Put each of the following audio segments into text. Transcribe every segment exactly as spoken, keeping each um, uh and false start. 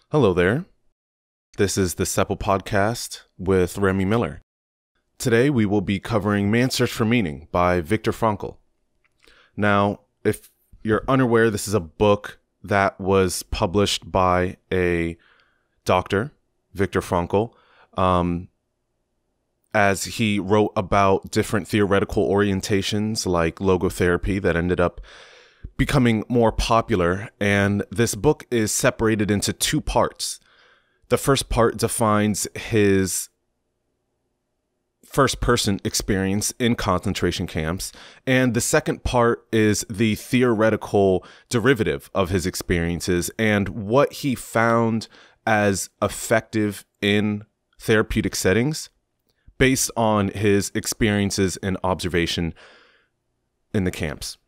Hello there. This is the Sepal Podcast with Rémy Miller. Today we will be covering Man's Search for Meaning by Viktor Frankl. Now, if you're unaware, this is a book that was published by a doctor, Viktor Frankl, um, as he wrote about different theoretical orientations like logotherapy that ended up becoming more popular. And this book is separated into two parts. The first part defines his first-person experience in concentration camps, and the second part is the theoretical derivative of his experiences and what he found as effective in therapeutic settings based on his experiences and observation in the camps.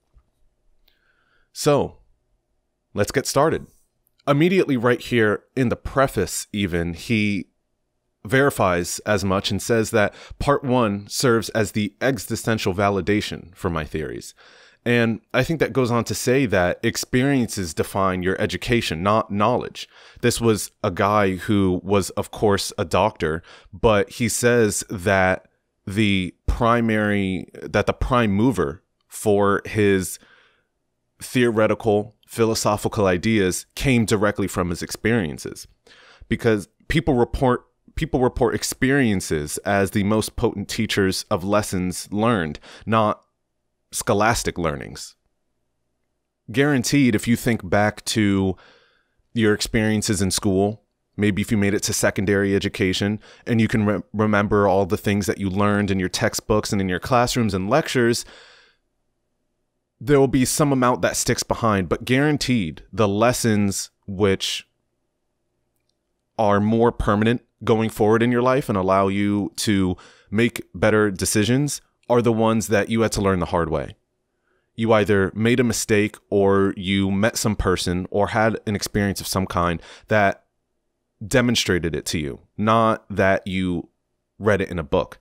So, let's get started. Immediately right here in the preface even, he verifies as much and says that part one serves as the existential validation for my theories. And I think that goes on to say that experiences define your education, not knowledge. This was a guy who was, of course, a doctor, but he says that the primary, that the prime mover for his theoretical, philosophical ideas came directly from his experiences, because people report people report experiences as the most potent teachers of lessons learned, not scholastic learnings. Guaranteed, if you think back to your experiences in school, maybe if you made it to secondary education and you can re remember all the things that you learned in your textbooks and in your classrooms and lectures, there will be some amount that sticks behind, but guaranteed the lessons which are more permanent going forward in your life and allow you to make better decisions are the ones that you had to learn the hard way. You either made a mistake or you met some person or had an experience of some kind that demonstrated it to you, not that you read it in a book.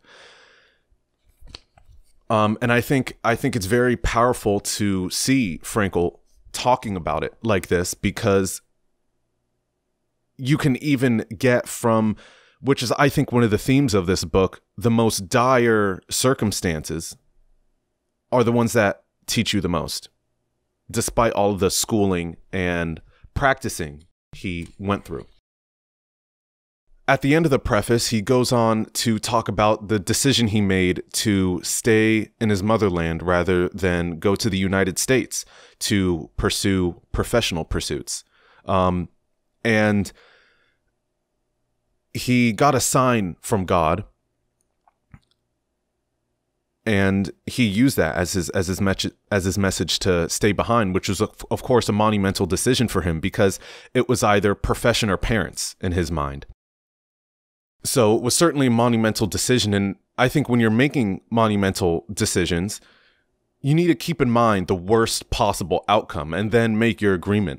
Um, and I think I think it's very powerful to see Frankl talking about it like this, because you can even get from, which is I think one of the themes of this book, the most dire circumstances are the ones that teach you the most, despite all of the schooling and practicing he went through. At the end of the preface, he goes on to talk about the decision he made to stay in his motherland rather than go to the United States to pursue professional pursuits. Um, and he got a sign from God, and he used that as his as his message as his message to stay behind, which was of, of course a monumental decision for him, because it was either profession or parents in his mind. So it was certainly a monumental decision, and I think when you're making monumental decisions, you need to keep in mind the worst possible outcome and then make your agreement.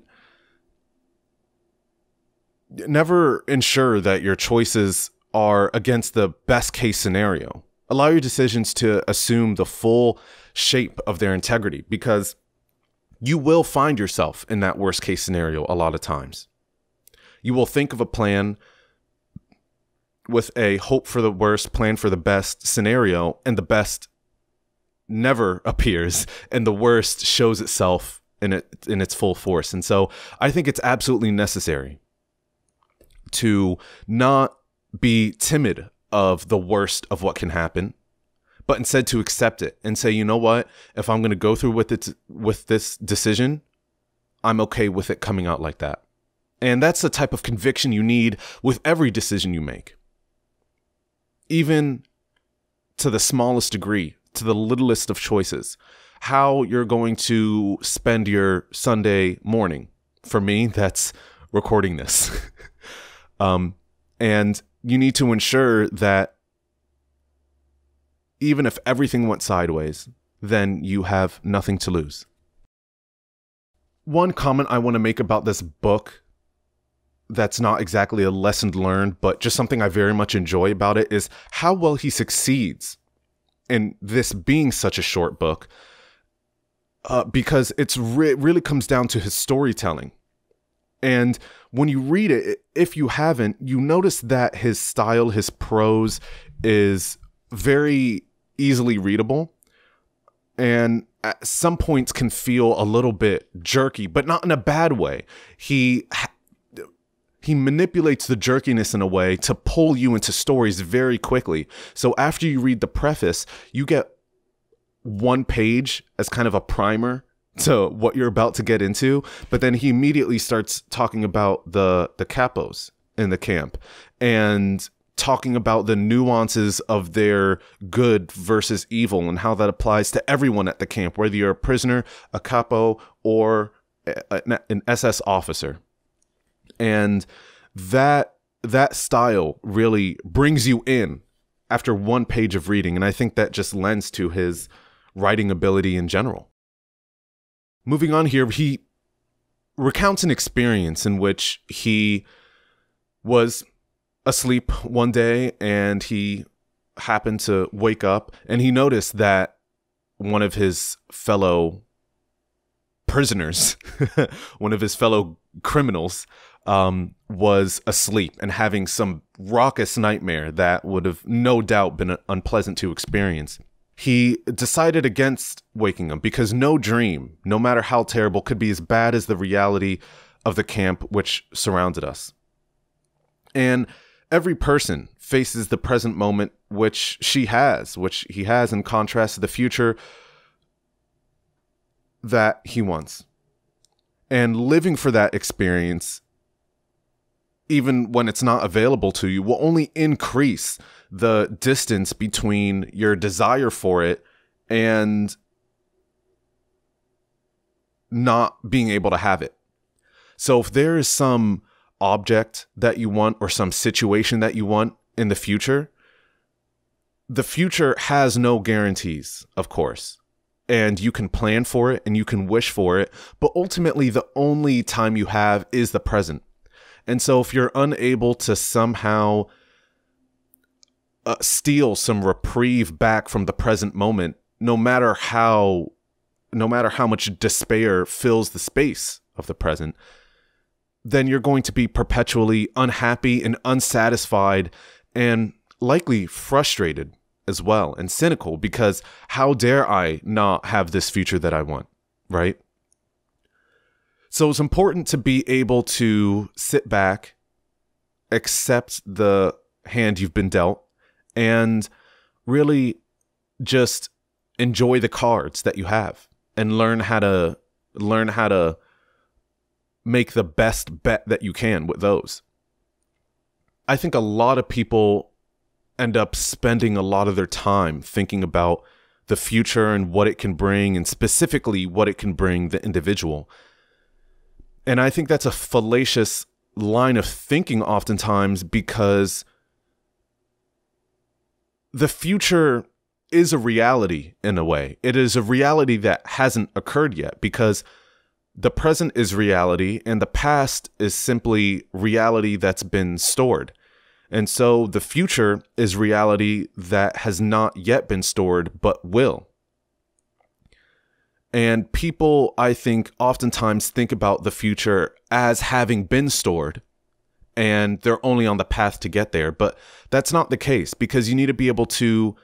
Never ensure that your choices are against the best case scenario. Allow your decisions to assume the full shape of their integrity, because you will find yourself in that worst case scenario a lot of times. You will think of a plan with a hope for the worst, plan for the best scenario, and the best never appears, and the worst shows itself in it in its full force. And so I think it's absolutely necessary to not be timid of the worst of what can happen, but instead to accept it and say, you know what, if I'm going to go through with it with this decision, I'm okay with it coming out like that. And that's the type of conviction you need with every decision you make. Even to the smallest degree, to the littlest of choices, how you're going to spend your Sunday morning. For me, that's recording this. um, and you need to ensure that even if everything went sideways, then you have nothing to lose. One comment I want to make about this book that's not exactly a lesson learned, but just something I very much enjoy about it, is how well he succeeds in this being such a short book, uh, because it's re really comes down to his storytelling. And when you read it, if you haven't, you notice that his style, his prose is very easily readable. And at some points can feel a little bit jerky, but not in a bad way. He he manipulates the jerkiness in a way to pull you into stories very quickly. So after you read the preface, you get one page as kind of a primer to what you're about to get into, but then he immediately starts talking about the the capos in the camp and talking about the nuances of their good versus evil and how that applies to everyone at the camp, whether you're a prisoner, a capo, or a, an S S officer. And that that style really brings you in after one page of reading, and I think that just lends to his writing ability in general. Moving on here, he recounts an experience in which he was asleep one day and he happened to wake up and he noticed that one of his fellow prisoners, one of his fellow criminals, um, was asleep and having some raucous nightmare that would have no doubt been unpleasant to experience. He decided against waking him because no dream, no matter how terrible, could be as bad as the reality of the camp which surrounded us. And every person faces the present moment which she has, which he has, in contrast to the future that he wants. And living for that experience, even when it's not available to you, will only increase the distance between your desire for it and not being able to have it. So if there is some object that you want or some situation that you want in the future, the future has no guarantees, of course. And you can plan for it and you can wish for it, but ultimately the only time you have is the present. And so if you're unable to somehow uh, steal some reprieve back from the present moment, no matter how, no matter how much despair fills the space of the present, then you're going to be perpetually unhappy and unsatisfied and likely frustrated as well and cynical, because how dare I not have this future that I want, right? So it's important to be able to sit back, accept the hand you've been dealt, and really just enjoy the cards that you have and learn how to learn how to make the best bet that you can with those. I think a lot of people end up spending a lot of their time thinking about the future and what it can bring, and specifically what it can bring the individual. And I think that's a fallacious line of thinking oftentimes, because the future is a reality in a way. It is a reality that hasn't occurred yet, because the present is reality and the past is simply reality that's been stored. And so the future is reality that has not yet been stored, but will. And people, I think, oftentimes think about the future as having been stored, and they're only on the path to get there. But that's not the case, because you need to be able to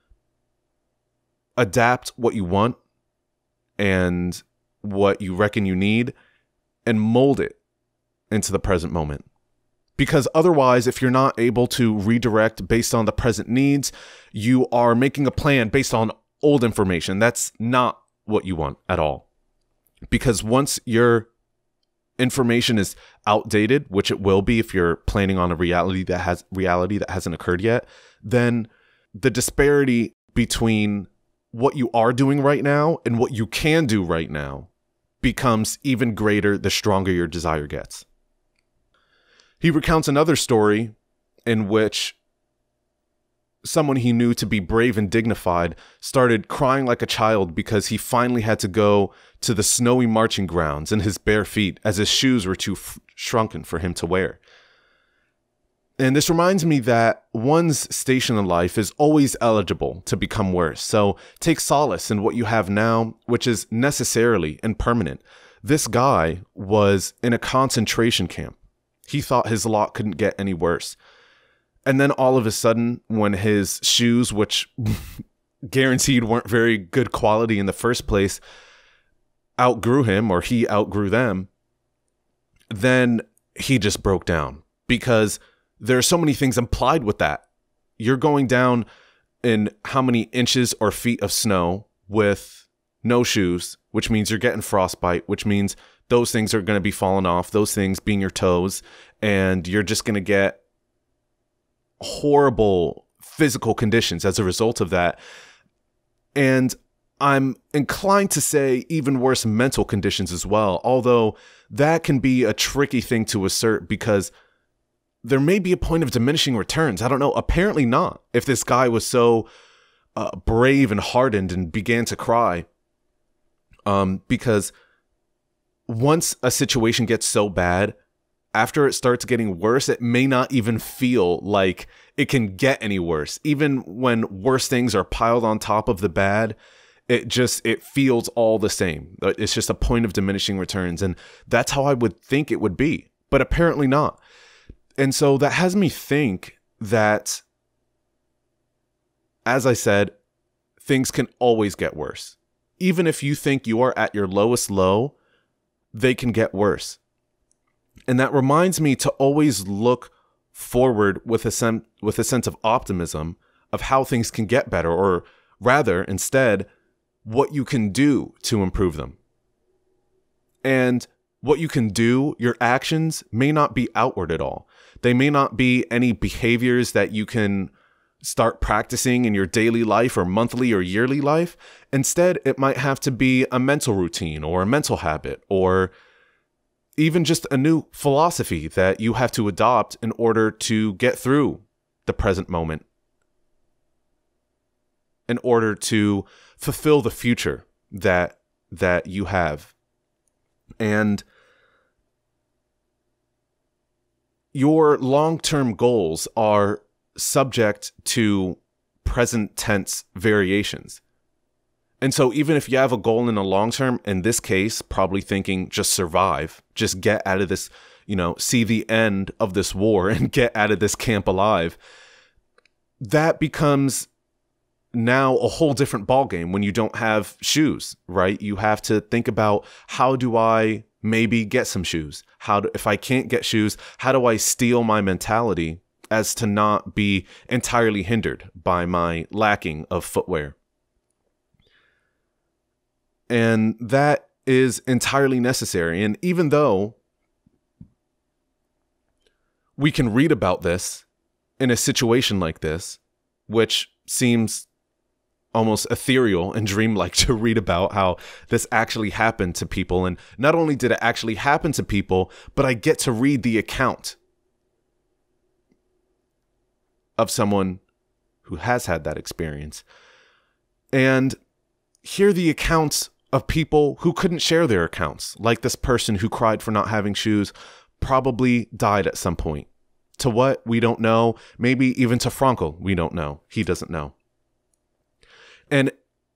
adapt what you want and what you reckon you need and mold it into the present moment. Because otherwise, if you're not able to redirect based on the present needs, you are making a plan based on old information. That's not what you want at all. Because once your information is outdated, which it will be if you're planning on a reality that has reality that hasn't occurred yet, then the disparity between what you are doing right now and what you can do right now becomes even greater the stronger your desire gets. He recounts another story in which someone he knew to be brave and dignified started crying like a child because he finally had to go to the snowy marching grounds in his bare feet, as his shoes were too f- shrunken for him to wear. And this reminds me that one's station in life is always eligible to become worse. So take solace in what you have now, which is necessarily and permanent. This guy was in a concentration camp. He thought his lot couldn't get any worse. And then all of a sudden, when his shoes, which guaranteed weren't very good quality in the first place, outgrew him, or he outgrew them, then he just broke down, because there are so many things implied with that. You're going down in how many inches or feet of snow with no shoes, which means you're getting frostbite, which means those things are going to be falling off, those things being your toes, and you're just going to get horrible physical conditions as a result of that. And I'm inclined to say even worse mental conditions as well, although that can be a tricky thing to assert, because there may be a point of diminishing returns. I don't know. Apparently not. If this guy was so uh, brave and hardened and began to cry, um, because once a situation gets so bad, after it starts getting worse, it may not even feel like it can get any worse. Even when worse things are piled on top of the bad, it just, it feels all the same. It's just a point of diminishing returns. And that's how I would think it would be, but apparently not. And so that has me think that, as I said, things can always get worse. Even if you think you are at your lowest low, they can get worse. And that reminds me to always look forward with a sen- with a sense of optimism of how things can get better, or rather, instead, what you can do to improve them. And what you can do, your actions may not be outward at all. They may not be any behaviors that you can start practicing in your daily life or monthly or yearly life. Instead, it might have to be a mental routine or a mental habit, or even just a new philosophy that you have to adopt in order to get through the present moment, in order to fulfill the future that that you have. And your long-term goals are subject to present tense variations. And so even if you have a goal in the long term, in this case, probably thinking just survive, just get out of this, you know, see the end of this war and get out of this camp alive, that becomes now a whole different ballgame when you don't have shoes, right? You have to think about, how do I maybe get some shoes? How do, if I can't get shoes, how do I steel my mentality as to not be entirely hindered by my lacking of footwear? And that is entirely necessary. And even though we can read about this in a situation like this, which seems almost ethereal and dreamlike to read about how this actually happened to people. And not only did it actually happen to people, but I get to read the account of someone who has had that experience, and hear the accounts of people who couldn't share their accounts, like this person who cried for not having shoes, probably died at some point. To what? We don't know. Maybe even to Frankl, we don't know. He doesn't know. And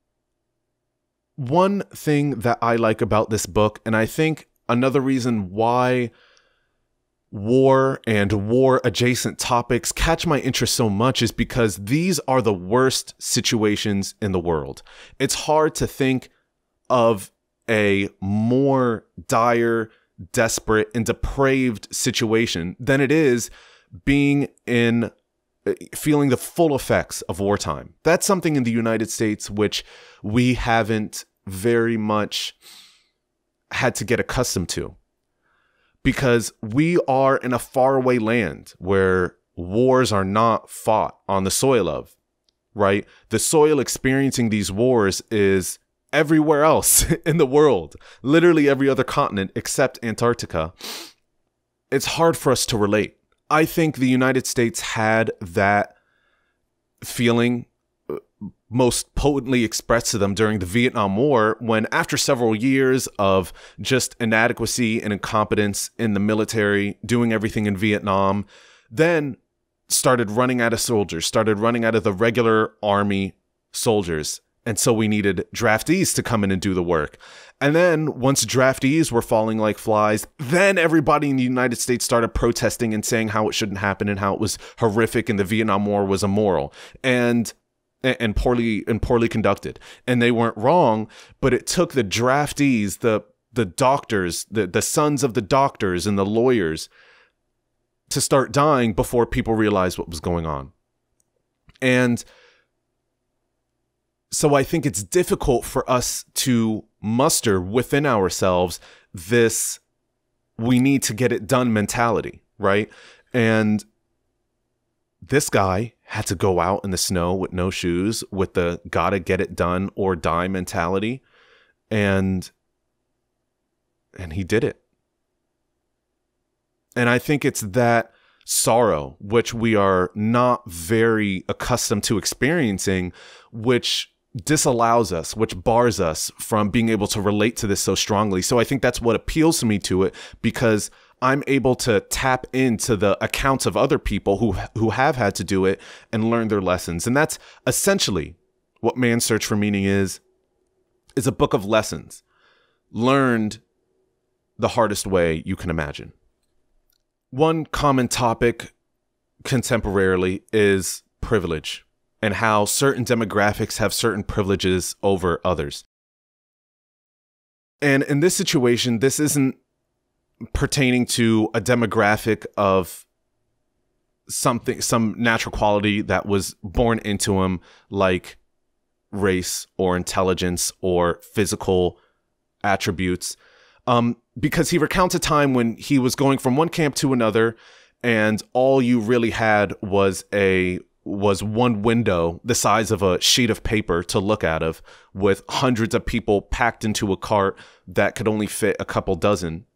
one thing that I like about this book, and I think another reason why war and war-adjacent topics catch my interest so much, is because these are the worst situations in the world. It's hard to think of a more dire, desperate, and depraved situation than it is being in, feeling the full effects of wartime. That's something in the United States which we haven't very much had to get accustomed to, because we are in a faraway land where wars are not fought on the soil of, right? The soil experiencing these wars is everywhere else in the world, literally every other continent except Antarctica. It's hard for us to relate. I think the United States had that feeling most potently expressed to them during the Vietnam War, when after several years of just inadequacy and incompetence in the military, doing everything in Vietnam, then started running out of soldiers, started running out of the regular army soldiers. And so we needed draftees to come in and do the work. And then once draftees were falling like flies, then everybody in the United States started protesting and saying how it shouldn't happen and how it was horrific and the Vietnam War was immoral and and poorly and poorly conducted. And they weren't wrong, but it took the draftees, the the doctors, the, the sons of the doctors and the lawyers to start dying before people realized what was going on. And so I think it's difficult for us to muster within ourselves this we need to get it done mentality, right? And this guy had to go out in the snow with no shoes with the gotta get it done or die mentality. And, and he did it. And I think it's that sorrow, which we are not very accustomed to experiencing, which disallows us, which bars us from being able to relate to this so strongly. So I think that's what appeals to me to it, because I'm able to tap into the accounts of other people who who have had to do it and learn their lessons. And that's essentially what Man's Search for Meaning is, is a book of lessons learned the hardest way you can imagine. One common topic contemporarily is privilege, and how certain demographics have certain privileges over others. And in this situation, this isn't pertaining to a demographic of something, some natural quality that was born into him, like race or intelligence or physical attributes. Um, because he recounts a time when he was going from one camp to another, and all you really had was a was one window the size of a sheet of paper to look out of, with hundreds of people packed into a cart that could only fit a couple dozen.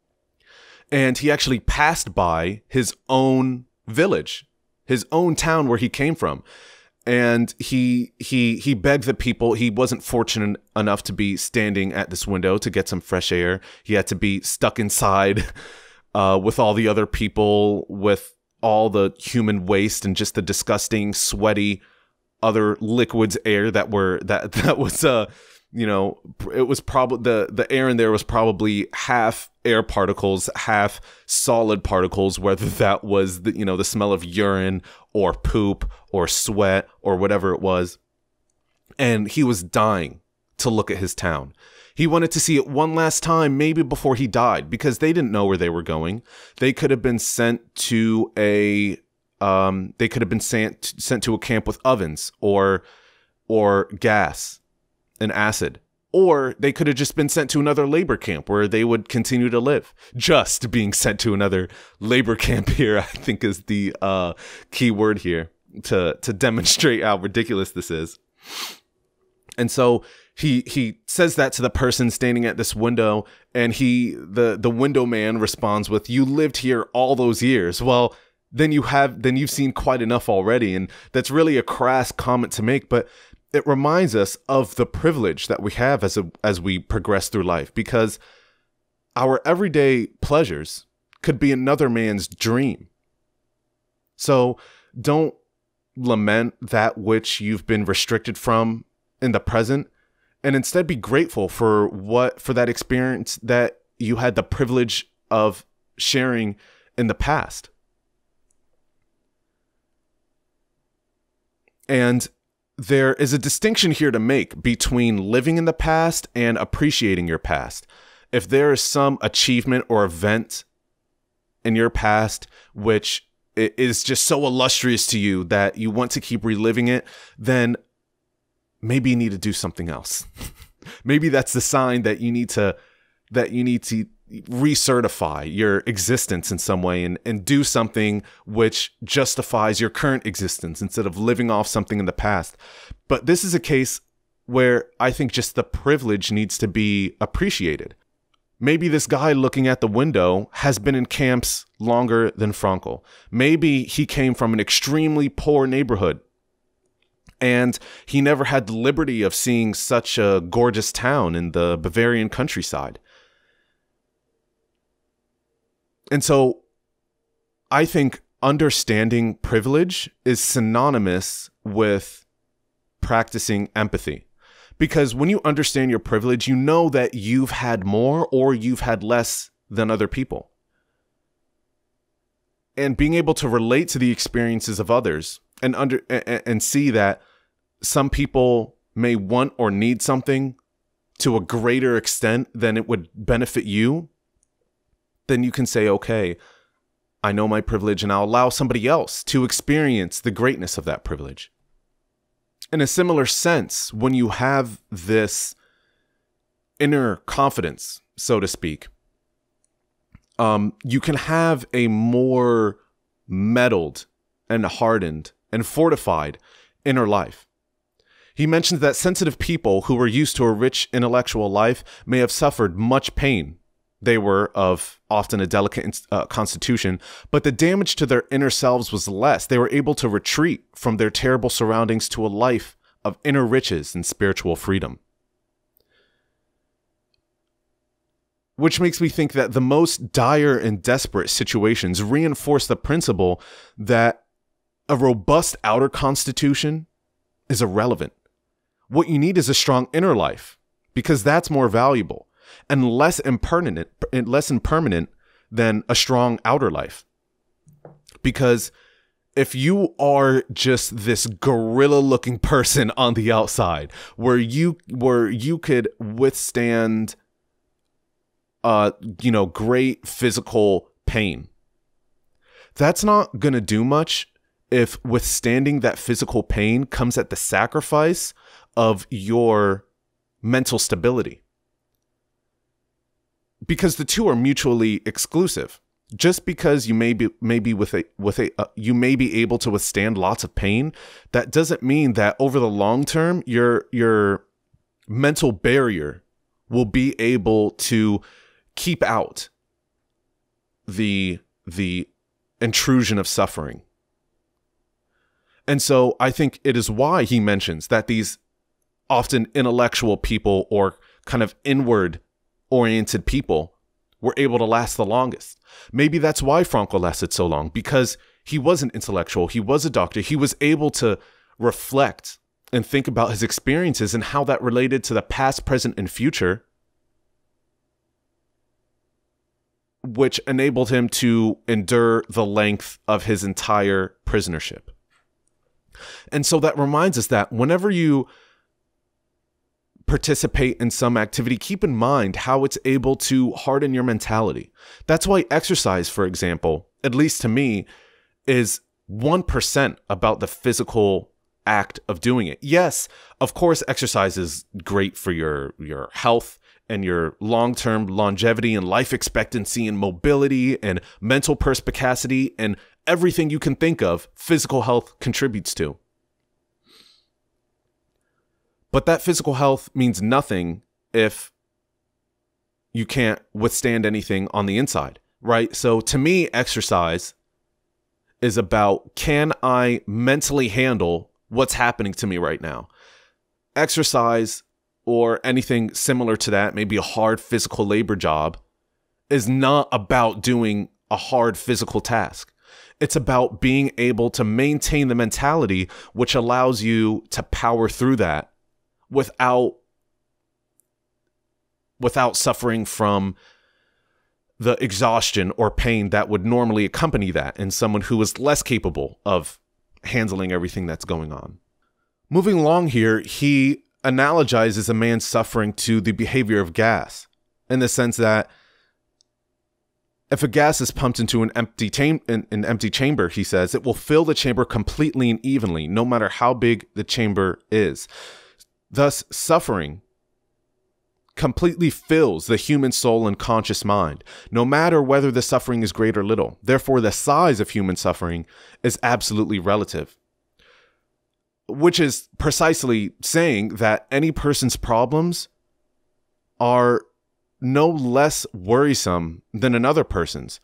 And he actually passed by his own village, his own town where he came from. And he he he begged the people. He wasn't fortunate enough to be standing at this window to get some fresh air. He had to be stuck inside uh, with all the other people, with all the human waste and just the disgusting, sweaty, other liquids air that were that that was uh you know it was probably the the air in there was probably half air particles, half solid particles, whether that was the you know the smell of urine or poop or sweat or whatever it was. And he was dying to look at his town. He wanted to see it one last time, maybe before he died, because they didn't know where they were going. They could have been sent to a, um, they could have been sent sent to a camp with ovens or, or gas and acid, or they could have just been sent to another labor camp where they would continue to live. Just being sent to another labor camp here, I think, is the uh, key word here to to demonstrate how ridiculous this is. And so he he says that to the person standing at this window, and he the the window man responds with, "You lived here all those years." Well, then you have then you've seen quite enough already. And that's really a crass comment to make, but it reminds us of the privilege that we have as a as we progress through life, because our everyday pleasures could be another man's dream. So don't lament that which you've been restricted from in the present, and instead be grateful for what for that experience that you had the privilege of sharing in the past. And there is a distinction here to make between living in the past and appreciating your past. If there is some achievement or event in your past which is just so illustrious to you that you want to keep reliving it, then maybe you need to do something else. Maybe that's the sign that you need to that you need to recertify your existence in some way and, and do something which justifies your current existence instead of living off something in the past. But this is a case where I think just the privilege needs to be appreciated. Maybe this guy looking at the window has been in camps longer than Frankl. Maybe he came from an extremely poor neighborhood, and he never had the liberty of seeing such a gorgeous town in the Bavarian countryside. And so I think understanding privilege is synonymous with practicing empathy. Because when you understand your privilege, you know that you've had more or you've had less than other people. And being able to relate to the experiences of others and under and, and see that some people may want or need something to a greater extent than it would benefit you, then you can say, okay, I know my privilege and I'll allow somebody else to experience the greatness of that privilege. In a similar sense, when you have this inner confidence, so to speak, um, you can have a more mettled and hardened and fortified inner life. He mentions that sensitive people who were used to a rich intellectual life may have suffered much pain. They were of often a delicate uh, constitution, but the damage to their inner selves was less. They were able to retreat from their terrible surroundings to a life of inner riches and spiritual freedom. Which makes me think that the most dire and desperate situations reinforce the principle that a robust outer constitution is irrelevant. What you need is a strong inner life, because that's more valuable and less impermanent, less impermanent than a strong outer life. Because if you are just this gorilla-looking person on the outside, where you where you could withstand, uh, you know, great physical pain, that's not gonna do much if withstanding that physical pain comes at the sacrifice of your mental stability. Because the two are mutually exclusive. Just because you may be maybe with a with a uh, you may be able to withstand lots of pain, that doesn't mean that over the long term your your mental barrier will be able to keep out the the intrusion of suffering. And so I think it is why he mentions that these often intellectual people or kind of inward oriented people were able to last the longest. Maybe that's why Frankl lasted so long, because he was an intellectual, he was a doctor, he was able to reflect and think about his experiences and how that related to the past, present, and future, which enabled him to endure the length of his entire prisonership. And so that reminds us that whenever you participate in some activity, keep in mind how it's able to harden your mentality. That's why exercise, for example, at least to me, is one percent about the physical act of doing it. Yes, of course, exercise is great for your, your health and your long-term longevity and life expectancy and mobility and mental perspicacity and everything you can think of, physical health contributes to. But that physical health means nothing if you can't withstand anything on the inside, right? So to me, exercise is about, can I mentally handle what's happening to me right now? Exercise or anything similar to that, maybe a hard physical labor job, is not about doing a hard physical task. It's about being able to maintain the mentality which allows you to power through that without without suffering from the exhaustion or pain that would normally accompany that in someone who is less capable of handling everything that's going on. Moving along here, he analogizes a man's suffering to the behavior of gas, in the sense that if a gas is pumped into an empty, tam an, an empty chamber, he says, it will fill the chamber completely and evenly, no matter how big the chamber is. Thus, suffering completely fills the human soul and conscious mind, no matter whether the suffering is great or little. Therefore, the size of human suffering is absolutely relative, which is precisely saying that any person's problems are no less worrisome than another person's.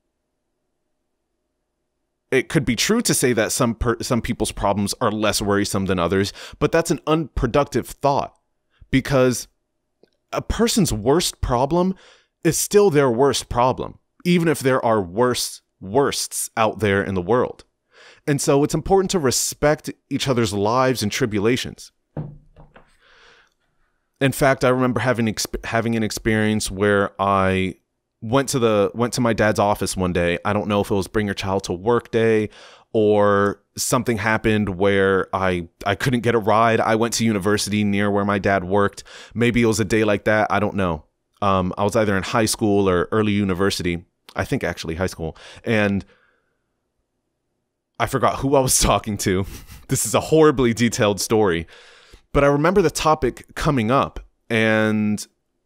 It could be true to say that some per some people's problems are less worrisome than others, but that's an unproductive thought, because a person's worst problem is still their worst problem, even if there are worse worsts out there in the world. And so it's important to respect each other's lives and tribulations. In fact, I remember having exp- having an experience where I went to the went to my dad's office one day. I don't know if it was bring your child to work day or something happened where I I couldn't get a ride. I went to university near where my dad worked. Maybe it was a day like that. I don't know. Um, I was either in high school or early university. I think actually high school. And I forgot who I was talking to. This is a horribly detailed story. But I remember the topic coming up, and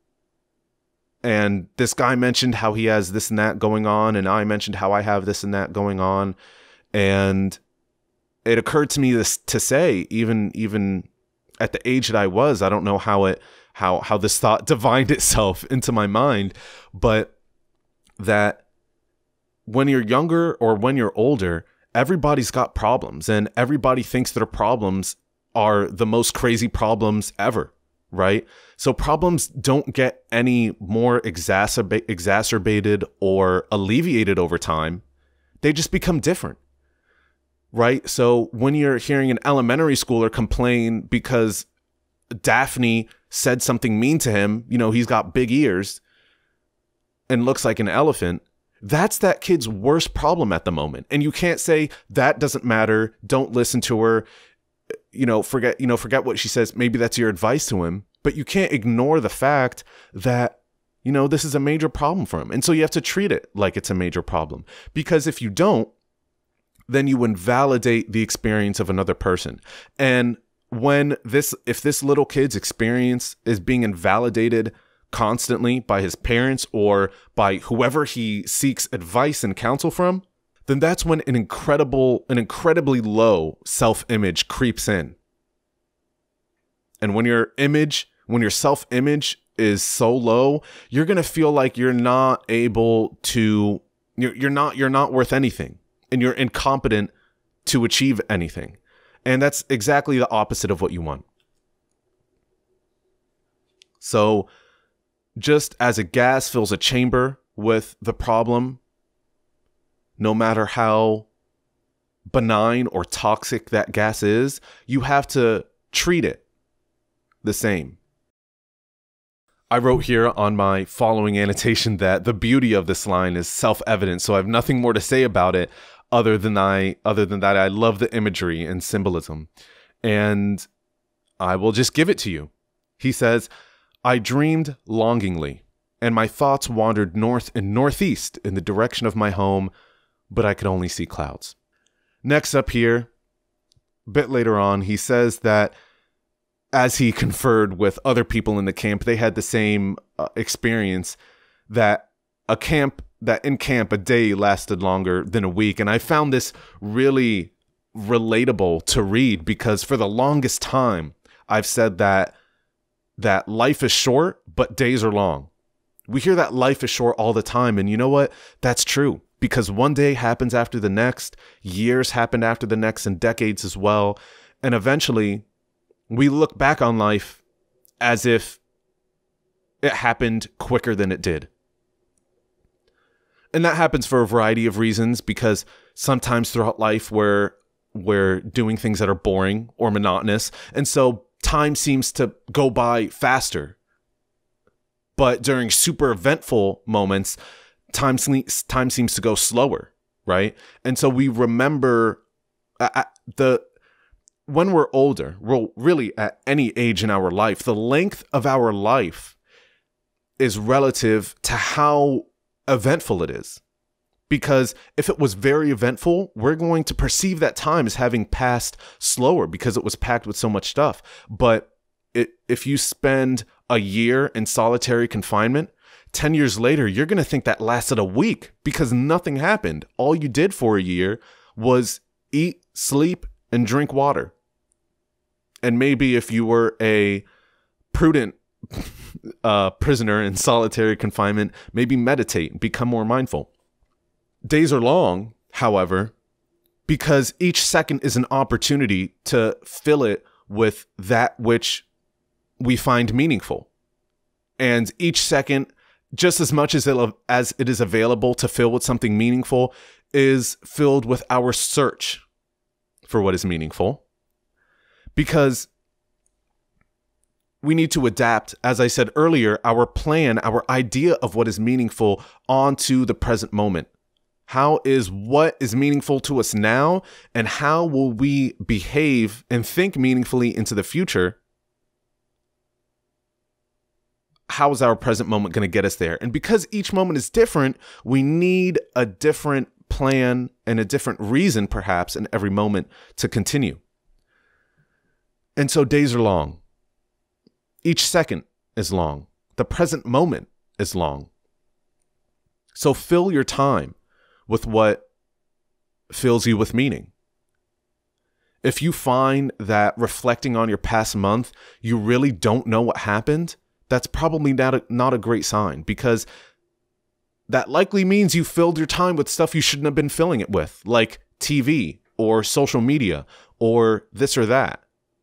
and this guy mentioned how he has this and that going on, and I mentioned how I have this and that going on, and it occurred to me this to say, even even at the age that I was, I don't know how it how how this thought divined itself into my mind, but that when you're younger or when you're older, everybody's got problems, and everybody thinks their problems are the most crazy problems ever, right? So problems don't get any more exacerba- exacerbated or alleviated over time. They just become different, right? So when you're hearing an elementary schooler complain because Daphne said something mean to him, you know, he's got big ears and looks like an elephant, that's that kid's worst problem at the moment. And you can't say that doesn't matter, don't listen to her, you know, forget, you know, forget what she says. Maybe that's your advice to him, but you can't ignore the fact that, you know, this is a major problem for him. And so you have to treat it like it's a major problem, because if you don't, then you invalidate the experience of another person. And when this, if this little kid's experience is being invalidated constantly by his parents or by whoever he seeks advice and counsel from, then that's when an incredible, an incredibly low self-image creeps in. And when your image, when your self-image is so low, you're going to feel like you're not able to, you're, you're not, you're not worth anything, and you're incompetent to achieve anything. And that's exactly the opposite of what you want. So just as a gas fills a chamber with the problem, no matter how benign or toxic that gas is, you have to treat it the same. I wrote here on my following annotation that the beauty of this line is self-evident, so I have nothing more to say about it other than I other than that I love the imagery and symbolism. And I will just give it to you. He says, "I dreamed longingly, and my thoughts wandered north and northeast in the direction of my home, but I could only see clouds." Next up here, a bit later on, he says that as he conferred with other people in the camp, they had the same uh, experience, that a camp, that in camp, a day lasted longer than a week. And I found this really relatable to read, because for the longest time, I've said that, that life is short, but days are long. We hear that life is short all the time. And you know what? That's true. Because one day happens after the next, years happen after the next, and decades as well. And eventually, we look back on life as if it happened quicker than it did. And that happens for a variety of reasons, because sometimes throughout life we're, we're doing things that are boring or monotonous. And so time seems to go by faster. But during super eventful moments, time, time seems to go slower, right? And so we remember uh, the when we're older, well, really at any age in our life, the length of our life is relative to how eventful it is. Because if it was very eventful, we're going to perceive that time as having passed slower because it was packed with so much stuff. But it, if you spend a year in solitary confinement, ten years later, you're going to think that lasted a week because nothing happened. All you did for a year was eat, sleep, and drink water. And maybe if you were a prudent uh, prisoner in solitary confinement, maybe meditate and become more mindful. Days are long, however, because each second is an opportunity to fill it with that which we find meaningful. And each second, just as much as it, as it is available to fill with something meaningful, is filled with our search for what is meaningful. Because we need to adapt, as I said earlier, our plan, our idea of what is meaningful onto the present moment. How is what is meaningful to us now, and how will we behave and think meaningfully into the future? How is our present moment going to get us there? And because each moment is different, we need a different plan and a different reason, perhaps, in every moment to continue. And so days are long. Each second is long. The present moment is long. So fill your time with what fills you with meaning. If you find that reflecting on your past month, you really don't know what happened, that's probably not a, not a great sign, because that likely means you filled your time with stuff you shouldn't have been filling it with, like T V or social media or this or that.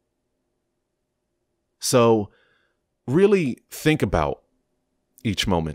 So really think about each moment.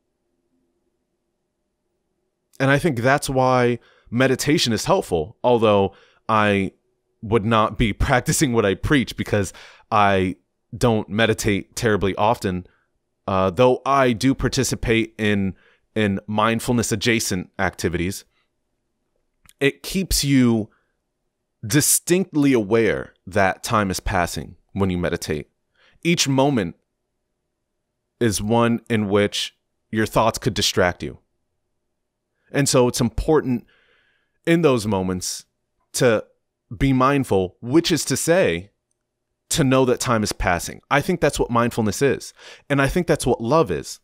And I think that's why meditation is helpful, although I would not be practicing what I preach because I don't meditate terribly often, uh, though I do participate in, in mindfulness adjacent activities. It keeps you distinctly aware that time is passing when you meditate. Each moment is one in which your thoughts could distract you. And so it's important in those moments to be mindful, which is to say, to know that time is passing. I think that's what mindfulness is. And I think that's what love is.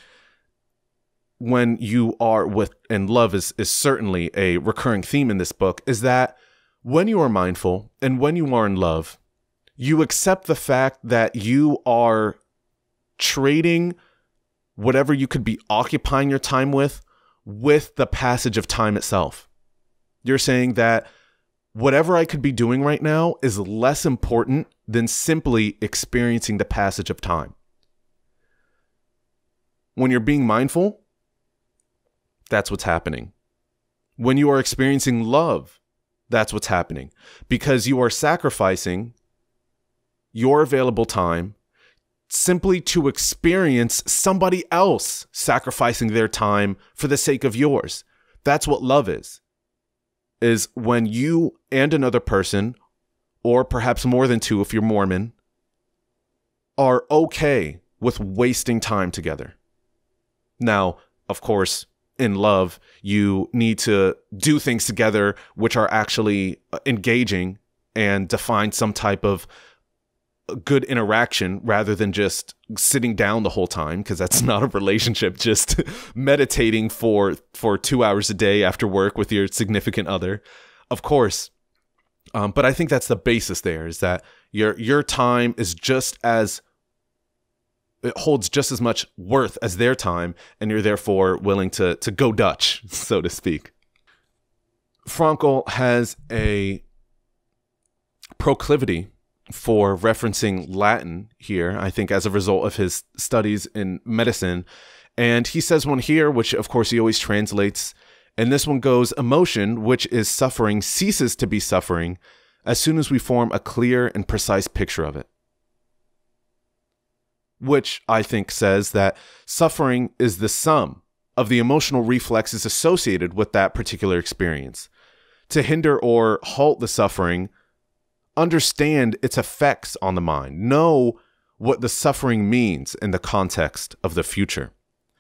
When you are with, and love is, is certainly a recurring theme in this book, is that when you are mindful and when you are in love, you accept the fact that you are trading whatever you could be occupying your time with, with the passage of time itself. You're saying that whatever I could be doing right now is less important than simply experiencing the passage of time. When you're being mindful, that's what's happening. When you are experiencing love, that's what's happening, because you are sacrificing your available time simply to experience somebody else sacrificing their time for the sake of yours. That's what love is, is when you and another person, or perhaps more than two if you're Mormon, are okay with wasting time together. Now, of course, in love, you need to do things together which are actually engaging and define some type of good interaction rather than just sitting down the whole time, because that's not a relationship, just meditating for for two hours a day after work with your significant other, of course. Um, but I think that's the basis there, is that your your time is just as, it holds just as much worth as their time, and you're therefore willing to to go Dutch, so to speak. Frankl has a proclivity for referencing Latin here, I think as a result of his studies in medicine. And he says one here, which of course he always translates, and this one goes, emotion, which is suffering, ceases to be suffering as soon as we form a clear and precise picture of it. Which I think says that suffering is the sum of the emotional reflexes associated with that particular experience. To hinder or halt the suffering, understand its effects on the mind. Know what the suffering means in the context of the future.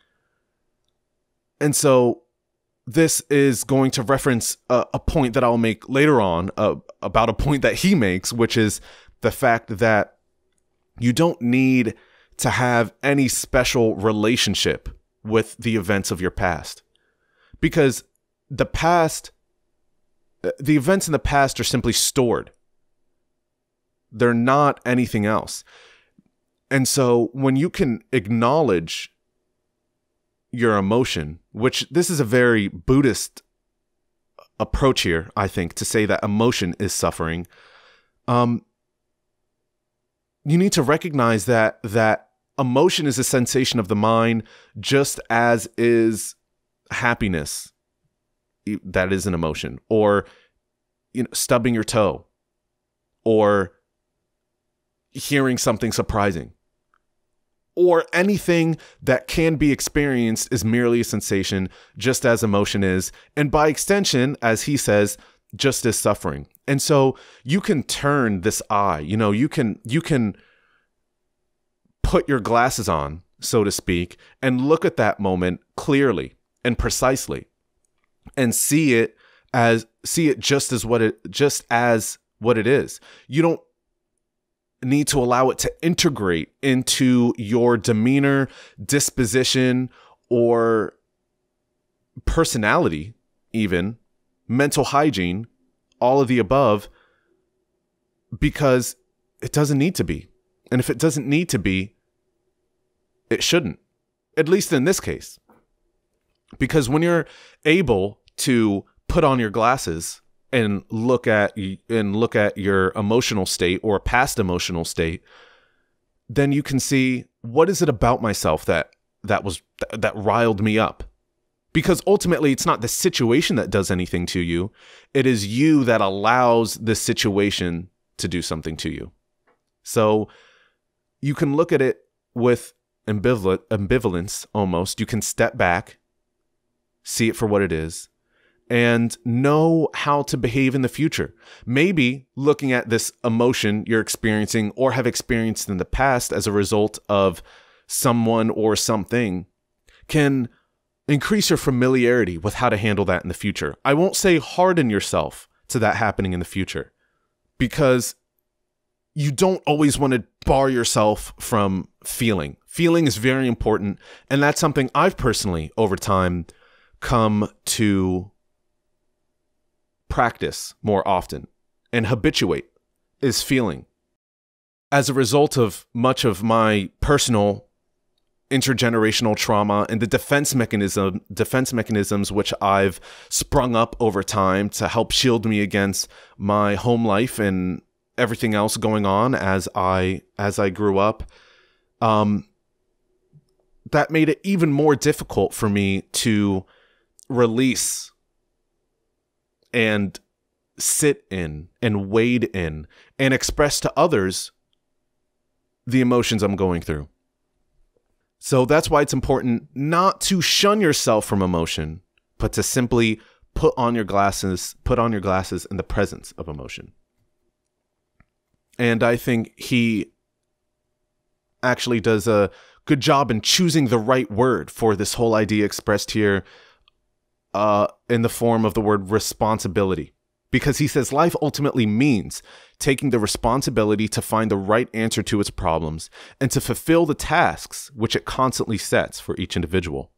And so this is going to reference a, a point that I'll make later on uh, about a point that he makes, which is the fact that you don't need to have any special relationship with the events of your past, because the past, the events in the past are simply stored. They're not anything else. And so when you can acknowledge your emotion, which this is a very Buddhist approach here, I think, to say that emotion is suffering, um, you need to recognize that that emotion is a sensation of the mind, just as is happiness. That is an emotion. Or, you know, stubbing your toe, or hearing something surprising. Or anything that can be experienced is merely a sensation, just as emotion is. And by extension, as he says, just as suffering. And so you can turn this eye, you know, you can, you can put your glasses on, so to speak, and look at that moment clearly and precisely and see it as, see it just as what it, just as what it is. You don't need to allow it to integrate into your demeanor, disposition, or personality, even mental hygiene, all of the above, because it doesn't need to be. And if it doesn't need to be, it shouldn't, at least in this case. Because when you're able to put on your glasses and look at and look at your emotional state or past emotional state, then you can see, what is it about myself that that was that riled me up? Because ultimately, it's not the situation that does anything to you. It is you that allows the situation to do something to you. So you can look at it with ambivalent, ambivalence almost. You can step back, see it for what it is, and know how to behave in the future. Maybe looking at this emotion you're experiencing or have experienced in the past as a result of someone or something can increase your familiarity with how to handle that in the future. I won't say harden yourself to that happening in the future, because you don't always want to bar yourself from feeling. Feeling is very important, and that's something I've personally, over time, come to practice more often and habituate, is feeling. As a result of much of my personal intergenerational trauma and the defense mechanism, defense mechanisms which I've sprung up over time to help shield me against my home life and everything else going on as I as I grew up, um, that made it even more difficult for me to release and sit in and wade in and express to others the emotions I'm going through. So that's why it's important not to shun yourself from emotion, but to simply put on your glasses, put on your glasses in the presence of emotion. And I think he actually does a good job in choosing the right word for this whole idea expressed here uh, in the form of the word responsibility. Because he says life ultimately means taking the responsibility to find the right answer to its problems and to fulfill the tasks which it constantly sets for each individual.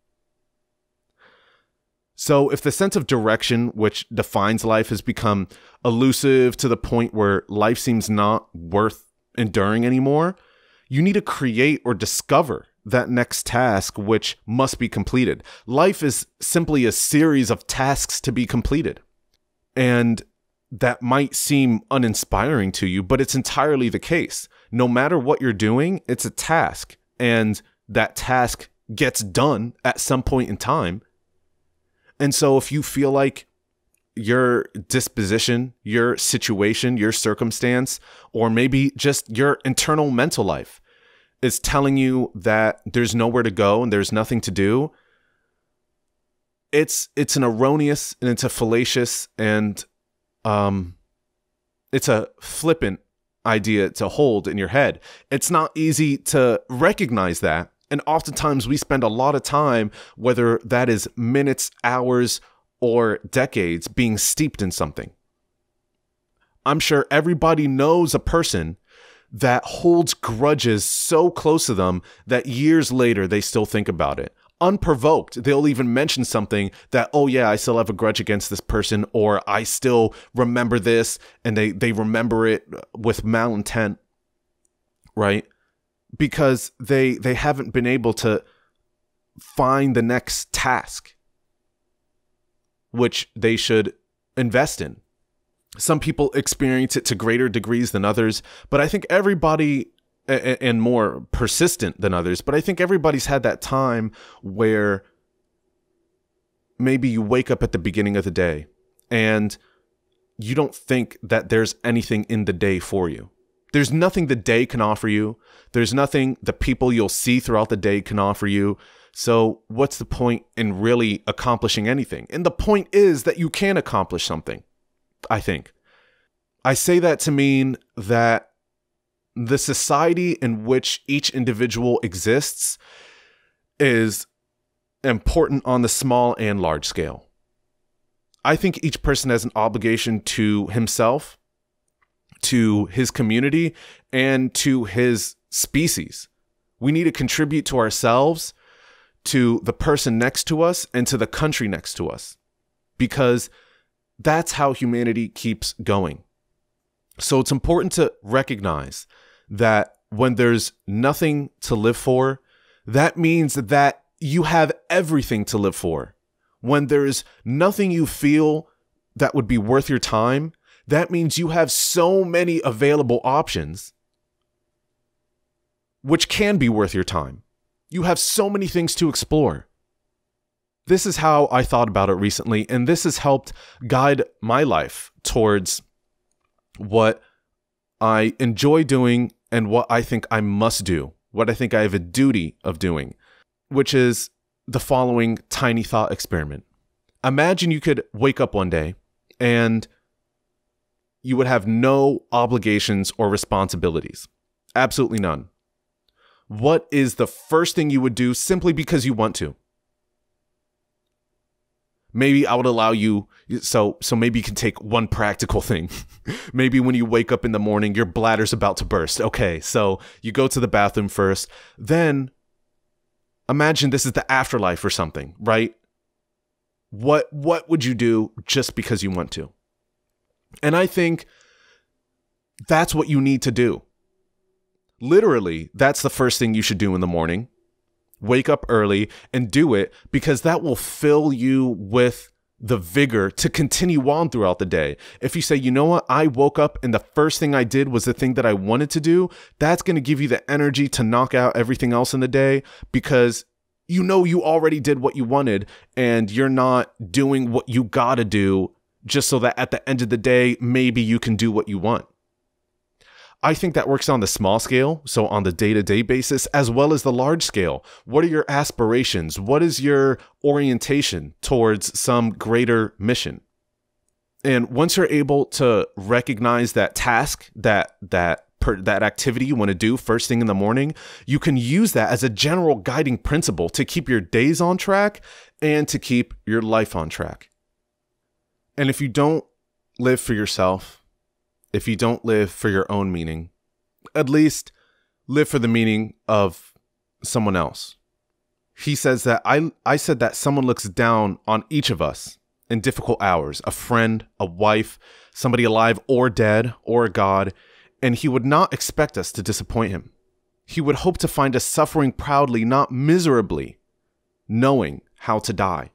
So if the sense of direction which defines life has become elusive to the point where life seems not worth enduring anymore, you need to create or discover that next task which must be completed. Life is simply a series of tasks to be completed. And that might seem uninspiring to you, but it's entirely the case. No matter what you're doing, it's a task. And that task gets done at some point in time. And so if you feel like your disposition, your situation, your circumstance, or maybe just your internal mental life is telling you that there's nowhere to go and there's nothing to do, it's it's an erroneous and it's a fallacious and um, it's a flippant idea to hold in your head. It's not easy to recognize that. And oftentimes we spend a lot of time, whether that is minutes, hours, or decades, being steeped in something. I'm sure everybody knows a person that holds grudges so close to them that years later they still think about it. Unprovoked, they'll even mention something that, oh yeah, I still have a grudge against this person, or I still remember this, and they, they remember it with malintent, right? Because they they haven't been able to find the next task which they should invest in. Some people experience it to greater degrees than others, but I think everybody, and more persistent than others, but I think everybody's had that time where maybe you wake up at the beginning of the day and you don't think that there's anything in the day for you. There's nothing the day can offer you. There's nothing the people you'll see throughout the day can offer you. So what's the point in really accomplishing anything? And the point is that you can accomplish something, I think. I say that to mean that the society in which each individual exists is important on the small and large scale. I think each person has an obligation to himself, to his community, and to his species. We need to contribute to ourselves, to the person next to us, and to the country next to us, because that's how humanity keeps going. So it's important to recognize that when there's nothing to live for, that means that you have everything to live for. When there's nothing you feel that would be worth your time, that means you have so many available options which can be worth your time. You have so many things to explore. This is how I thought about it recently, and this has helped guide my life towards what I enjoy doing and what I think I must do, what I think I have a duty of doing, which is the following tiny thought experiment. Imagine you could wake up one day and you would have no obligations or responsibilities. Absolutely none. What is the first thing you would do simply because you want to? Maybe I would allow you, so so maybe you can take one practical thing. Maybe when you wake up in the morning, your bladder's about to burst. Okay, so you go to the bathroom first. Then imagine this is the afterlife or something, right? What what would you do just because you want to? And I think that's what you need to do. Literally, that's the first thing you should do in the morning. Wake up early and do it, because that will fill you with the vigor to continue on throughout the day. If you say, you know what, I woke up and the first thing I did was the thing that I wanted to do, that's going to give you the energy to knock out everything else in the day, because you know you already did what you wanted and you're not doing what you got to do just so that at the end of the day, maybe you can do what you want. I think that works on the small scale, so on the day-to-day basis, as well as the large scale. What are your aspirations? What is your orientation towards some greater mission? And once you're able to recognize that task, that that per, that activity you want to do first thing in the morning, you can use that as a general guiding principle to keep your days on track and to keep your life on track. And if you don't live for yourself, if you don't live for your own meaning, at least live for the meaning of someone else. He says that I, I said that someone looks down on each of us in difficult hours, a friend, a wife, somebody alive or dead, or a God, and he would not expect us to disappoint him. He would hope to find us suffering proudly, not miserably, knowing how to die.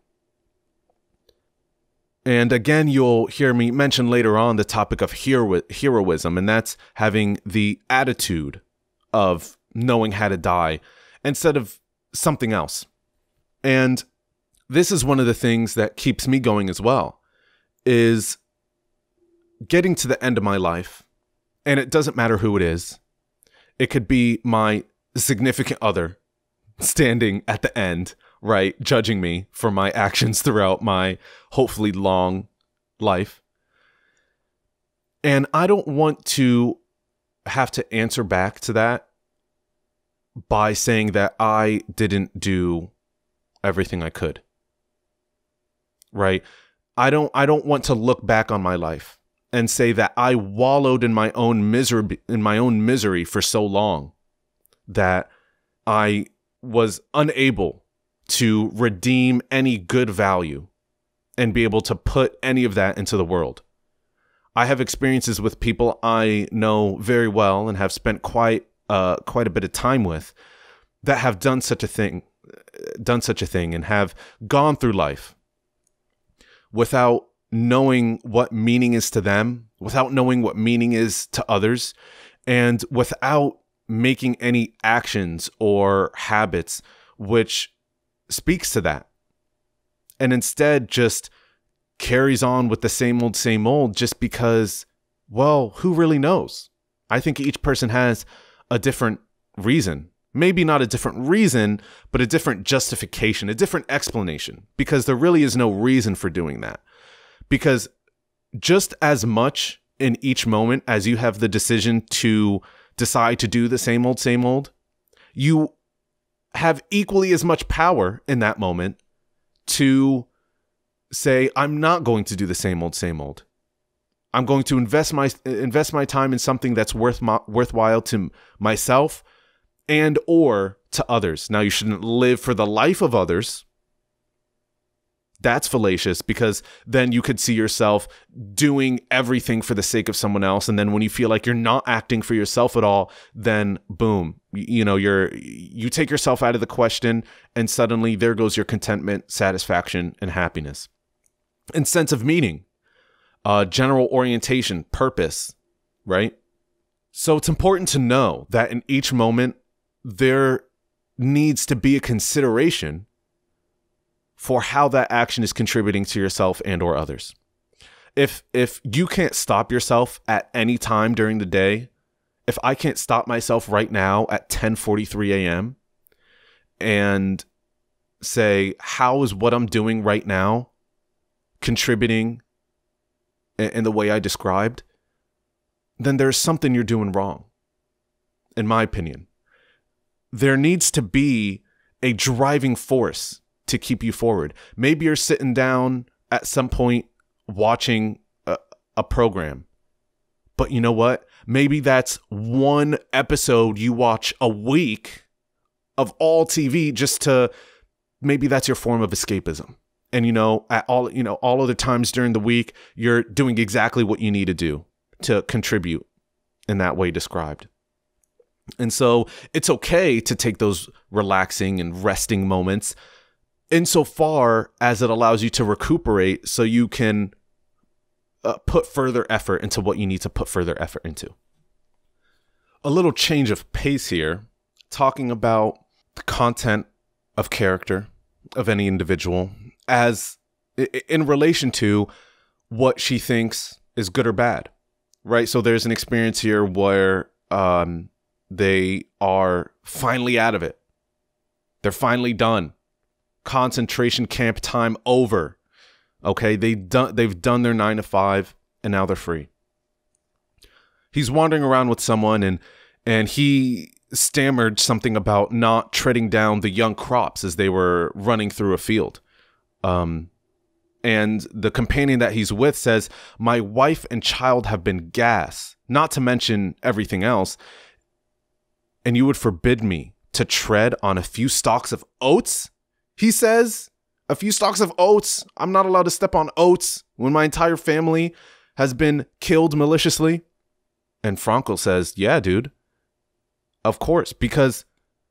And again, you'll hear me mention later on the topic of hero heroism, and that's having the attitude of knowing how to die instead of something else. And this is one of the things that keeps me going as well, is getting to the end of my life, and it doesn't matter who it is. It could be my significant other standing at the end, right, judging me for my actions throughout my hopefully long life. And I don't want to have to answer back to that by saying that I didn't do everything I could. Right? I don't I don't want to look back on my life and say that I wallowed in my own misery in my own misery for so long that I was unable to redeem any good value and be able to put any of that into the world. I have experiences with people I know very well and have spent quite uh, quite a bit of time with that have done such a thing, done such a thing, and have gone through life without knowing what meaning is to them, without knowing what meaning is to others, and without making any actions or habits which speaks to that, and instead just carries on with the same old, same old, just because, well, who really knows? I think each person has a different reason. Maybe not a different reason, but a different justification, a different explanation, because there really is no reason for doing that. Because just as much in each moment as you have the decision to decide to do the same old, same old, you have equally as much power in that moment to say, I'm not going to do the same old, same old. I'm going to invest my invest my time in something that's worth my, worthwhile to myself and or to others. Now, you shouldn't live for the life of others. That's fallacious, because then you could see yourself doing everything for the sake of someone else. And then when you feel like you're not acting for yourself at all, then boom, you know, you're, you take yourself out of the question, and suddenly there goes your contentment, satisfaction, and happiness. And sense of meaning, uh, general orientation, purpose, right? So it's important to know that in each moment, there needs to be a consideration for how that action is contributing to yourself and or others. If if you can't stop yourself at any time during the day, if I can't stop myself right now at ten forty-three a m and say, how is what I'm doing right now contributing in, in the way I described, then there's something you're doing wrong, in my opinion. There needs to be a driving force to keep you forward. Maybe you're sitting down at some point watching a, a program, but you know what? Maybe that's one episode you watch a week of all T V, just to, maybe that's your form of escapism. And you know, at all, you know, all other times during the week, you're doing exactly what you need to do to contribute in that way described. And so it's okay to take those relaxing and resting moments insofar as it allows you to recuperate, so you can uh, put further effort into what you need to put further effort into. A little change of pace here, talking about the content of character of any individual as in relation to what she thinks is good or bad, right? So there's an experience here where um, they are finally out of it. They're finally done. Concentration camp time over. Okay, they done they've done their nine to five, and now they're free. He's wandering around with someone, and and he stammered something about not treading down the young crops as they were running through a field. Um, and the companion that he's with says, "My wife and child have been gas, not to mention everything else. And you would forbid me to tread on a few stalks of oats?" He says, a few stalks of oats. I'm not allowed to step on oats when my entire family has been killed maliciously. And Frankl says, yeah, dude, of course, because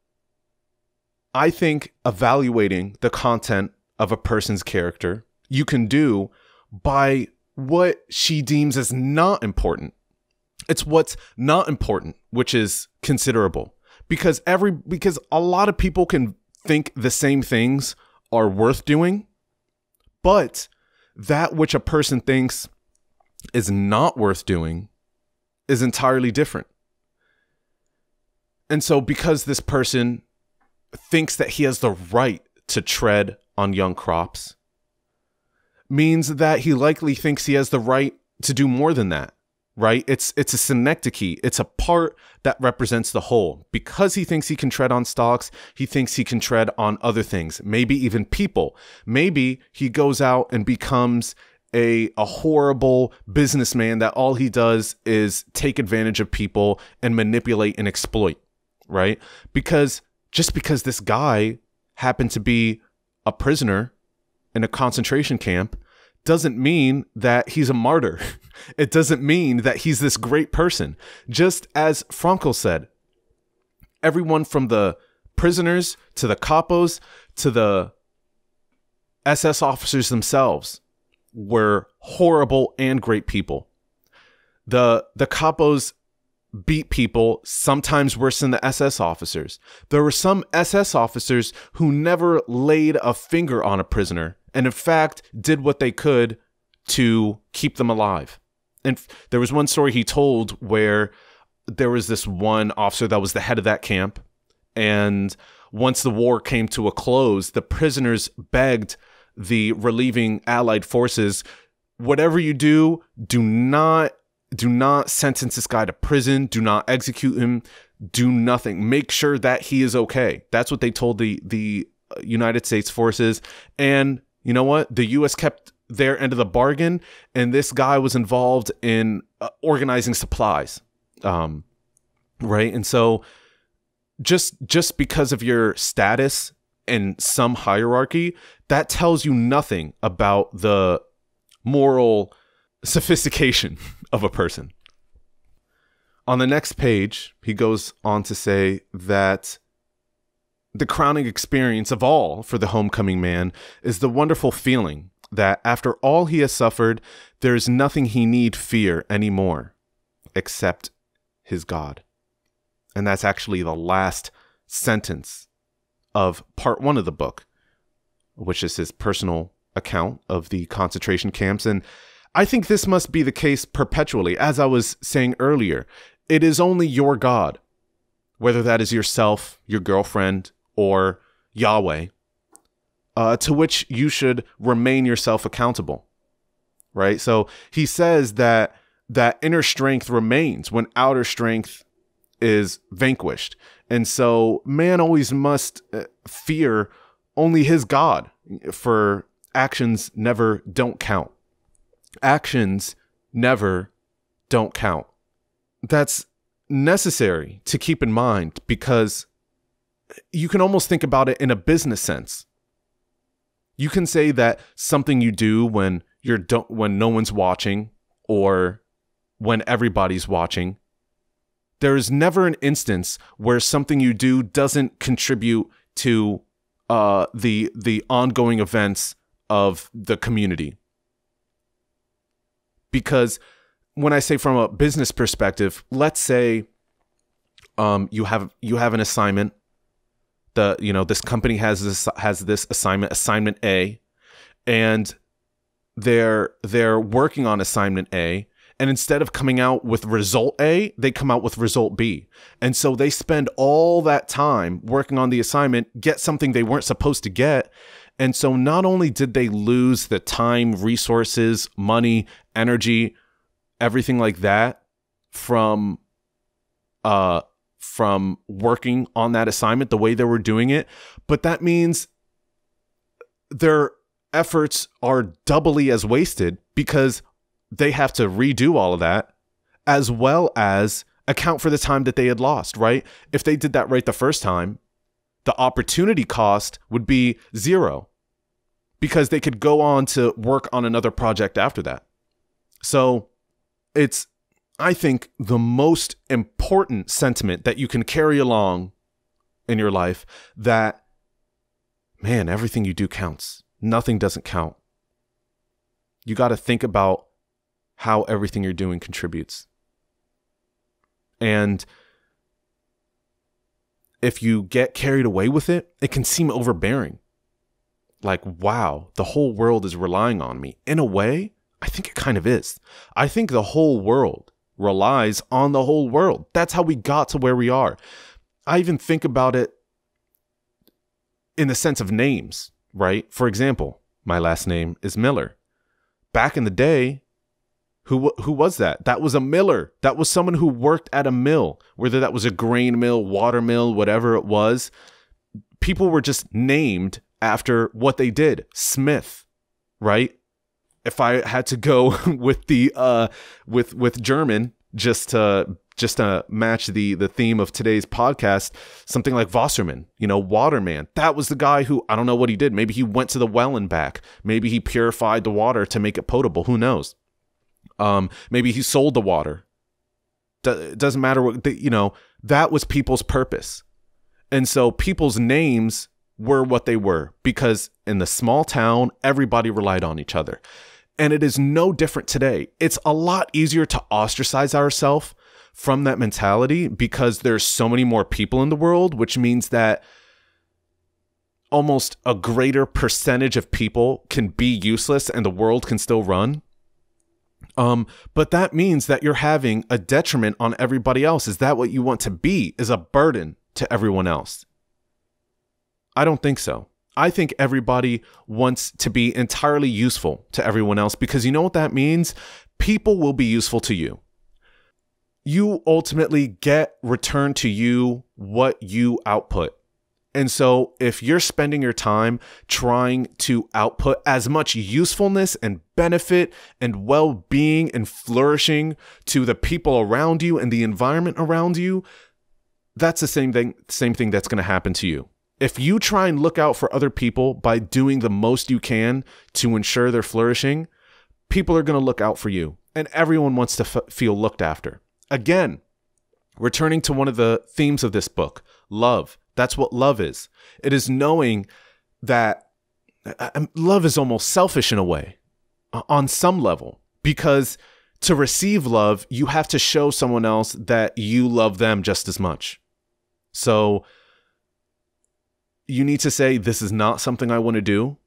I think evaluating the content of a person's character, you can do by what she deems as not important. It's what's not important, which is considerable. Because every because a lot of people can think the same things are worth doing, but that which a person thinks is not worth doing is entirely different. And so because this person thinks that he has the right to tread on young crops, means that he likely thinks he has the right to do more than that. Right? It's it's a synecdoche. It's a part that represents the whole. Because he thinks he can tread on stalks, he thinks he can tread on other things, maybe even people. Maybe he goes out and becomes a, a horrible businessman that all he does is take advantage of people and manipulate and exploit, right? Because just because this guy happened to be a prisoner in a concentration camp doesn't mean that he's a martyr. It doesn't mean that he's this great person. Just as Frankl said, everyone from the prisoners to the capos to the S S officers themselves were horrible and great people. The, the capos beat people sometimes worse than the S S officers. There were some S S officers who never laid a finger on a prisoner, and in fact did what they could to keep them alive. And there was one story he told where there was this one officer that was the head of that camp. And once the war came to a close, the prisoners begged the relieving Allied forces, whatever you do, do not do not sentence this guy to prison. Do not execute him. Do nothing. Make sure that he is okay. That's what they told the the United States forces. And you know what? The U S kept their end of the bargain, and this guy was involved in uh, organizing supplies. Um, right? And so just just because of your status in some hierarchy, that tells you nothing about the moral sophistication of a person. On the next page, he goes on to say that the crowning experience of all for the homecoming man is the wonderful feeling that after all he has suffered, there is nothing he need fear anymore except his God. And that's actually the last sentence of part one of the book, which is his personal account of the concentration camps. And I think this must be the case perpetually. As I was saying earlier, it is only your God, whether that is yourself, your girlfriend, or Yahweh, uh, to which you should remain yourself accountable, right? So he says that that inner strength remains when outer strength is vanquished. And so man always must fear only his God, for actions never don't count. Actions never don't count. That's necessary to keep in mind, because you can almost think about it in a business sense. You can say that something you do when you're don't when no one's watching or when everybody's watching, there is never an instance where something you do doesn't contribute to uh, the the ongoing events of the community. Because when I say from a business perspective, let's say um, you have you have an assignment. The you know this company has this has this assignment, assignment A, and they're they're working on assignment A. And instead of coming out with result A, they come out with result B. And so they spend all that time working on the assignment, get something they weren't supposed to get. And so not only did they lose the time, resources, money, energy, everything like that from uh, from working on that assignment the way they were doing it, but that means their efforts are doubly as wasted, because they have to redo all of that, as well as account for the time that they had lost, right? If they did that right the first time, the opportunity cost would be zero, because they could go on to work on another project after that. So it's, I think, the most important sentiment that you can carry along in your life, that, man, everything you do counts. Nothing doesn't count. You got to think about how everything you're doing contributes. And if you get carried away with it, it can seem overbearing. Like, wow, the whole world is relying on me. In a way, I think it kind of is. I think the whole world relies on the whole world. That's how we got to where we are. I even think about it in the sense of names, right? For example, my last name is Miller. Back in the day, Who who was that? That was a miller. That was someone who worked at a mill, whether that was a grain mill, water mill, whatever it was. People were just named after what they did. Smith, right? If I had to go with the uh with with German, just to just to match the the theme of today's podcast, something like Wasserman, you know, waterman. That was the guy who, I don't know what he did. Maybe he went to the well and back. Maybe he purified the water to make it potable. Who knows? Um, maybe he sold the water. It doesn't matter what, you know, that was people's purpose. And so people's names were what they were, because in the small town, everybody relied on each other. And it is no different today. It's a lot easier to ostracize ourselves from that mentality, because there's so many more people in the world, which means that almost a greater percentage of people can be useless and the world can still run. Um, but that means that you're having a detriment on everybody else. Is that what you want to be? Is a burden to everyone else? I don't think so. I think everybody wants to be entirely useful to everyone else, because you know what that means? People will be useful to you. You ultimately get returned to you what you output. And so if you're spending your time trying to output as much usefulness and benefit and well-being and flourishing to the people around you and the environment around you, that's the same thing, same thing that's going to happen to you. If you try and look out for other people by doing the most you can to ensure they're flourishing, people are going to look out for you, and everyone wants to f- feel looked after. Again, returning to one of the themes of this book, love. That's what love is. It is knowing that uh, love is almost selfish in a way, uh, on some level, because to receive love, you have to show someone else that you love them just as much. So you need to say, this is not something I want to do,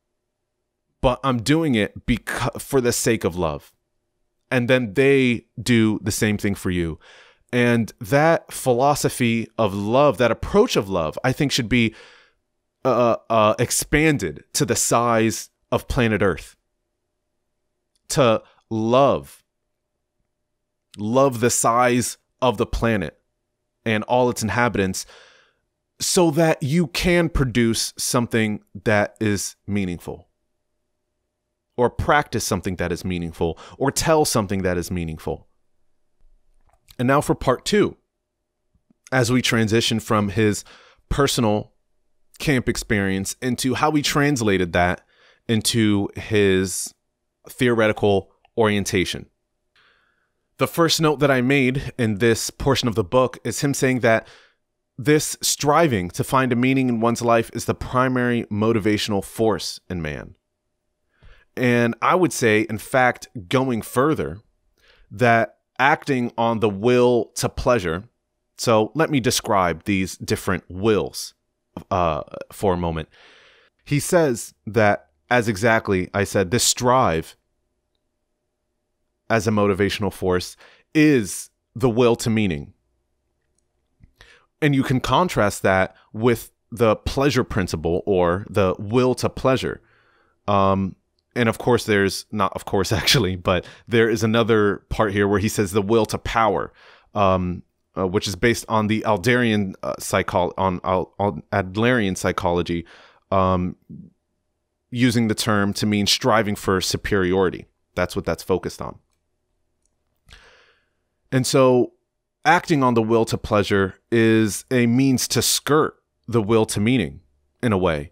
but I'm doing it because for the sake of love. And then they do the same thing for you. And that philosophy of love, that approach of love, I think should be uh, uh, expanded to the size of planet Earth. To love, love the size of the planet and all its inhabitants, so that you can produce something that is meaningful, or practice something that is meaningful, or tell something that is meaningful. And now for part two, as we transition from his personal camp experience into how he translated that into his theoretical orientation. The first note that I made in this portion of the book is him saying that this striving to find a meaning in one's life is the primary motivational force in man. And I would say, in fact, going further, that acting on the will to pleasure. So let me describe these different wills uh, for a moment. He says that, as exactly I said, this strive as a motivational force is the will to meaning. And you can contrast that with the pleasure principle, or the will to pleasure. Um, And of course, there's not, of course, actually, but there is another part here where he says the will to power, um, uh, which is based on the Adlerian uh, psychol on, on Adlerian psychology, um, using the term to mean striving for superiority. That's what that's focused on. And so acting on the will to pleasure is a means to skirt the will to meaning in a way.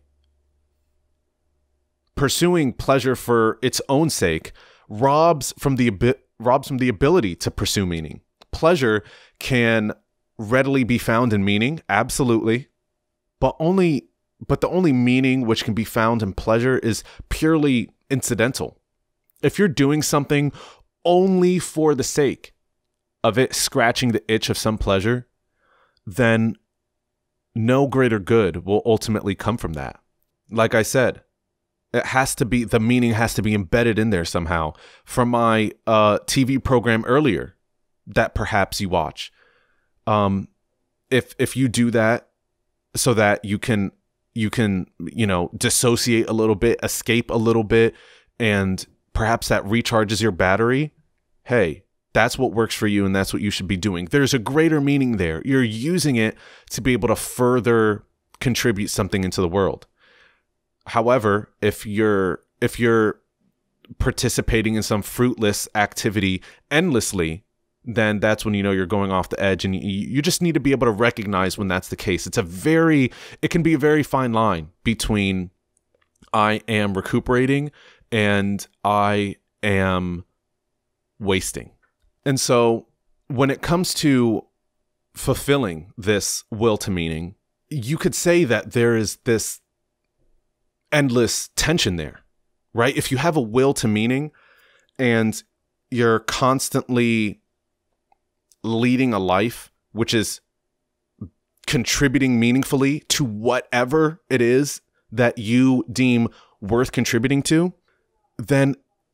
Pursuing pleasure for its own sake robs from the robs from the ability to pursue meaning. Pleasure can readily be found in meaning, absolutely, but only but the only meaning which can be found in pleasure is purely incidental. If you're doing something only for the sake of it scratching the itch of some pleasure, then no greater good will ultimately come from that. Like I said, it has to be, the meaning has to be embedded in there somehow. From my uh, T V program earlier that perhaps you watch, um, if if you do that so that you can you can you know dissociate a little bit, escape a little bit, and perhaps that recharges your battery, hey, that's what works for you, and that's what you should be doing. There's a greater meaning there. You're using it to be able to further contribute something into the world. However, if you're if you're participating in some fruitless activity endlessly, then that's when you know you're going off the edge, and you, you just need to be able to recognize when that's the case. It's a very it can be a very fine line between I am recuperating and I am wasting. And so when it comes to fulfilling this will to meaning, you could say that there is this endless tension there, right? If you have a will to meaning and you're constantly leading a life which is contributing meaningfully to whatever it is that you deem worth contributing to, then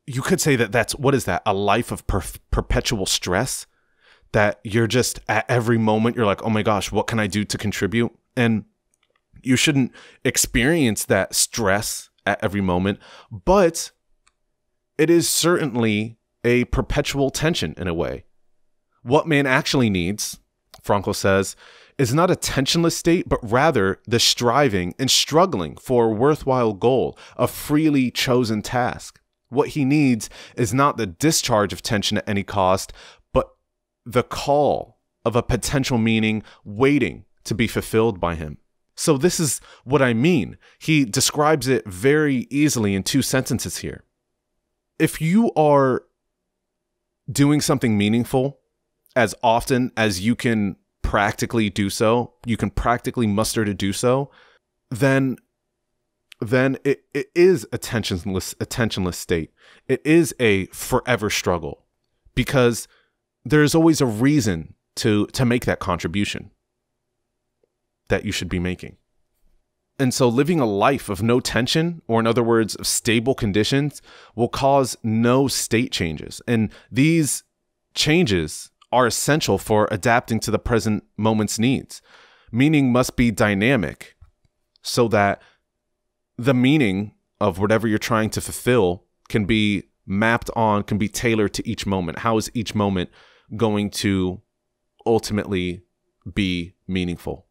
you could say that that's, what is that? A life of per perpetual stress, that you're just at every moment, you're like, oh my gosh, what can I do to contribute? And you shouldn't experience that stress at every moment, but it is certainly a perpetual tension in a way. What man actually needs, Frankl says, is not a tensionless state, but rather the striving and struggling for a worthwhile goal, a freely chosen task. What he needs is not the discharge of tension at any cost, but the call of a potential meaning waiting to be fulfilled by him. So this is what I mean. He describes it very easily in two sentences here. If you are doing something meaningful as often as you can practically do so, you can practically muster to do so, then then it, it is a tensionless, a tensionless state. It is a forever struggle, because there's always a reason to, to make that contribution that you should be making. And so living a life of no tension, or in other words, of stable conditions, will cause no state changes. And these changes are essential for adapting to the present moment's needs. Meaning must be dynamic so that the meaning of whatever you're trying to fulfill can be mapped on, can be tailored to each moment. How is each moment going to ultimately be meaningful?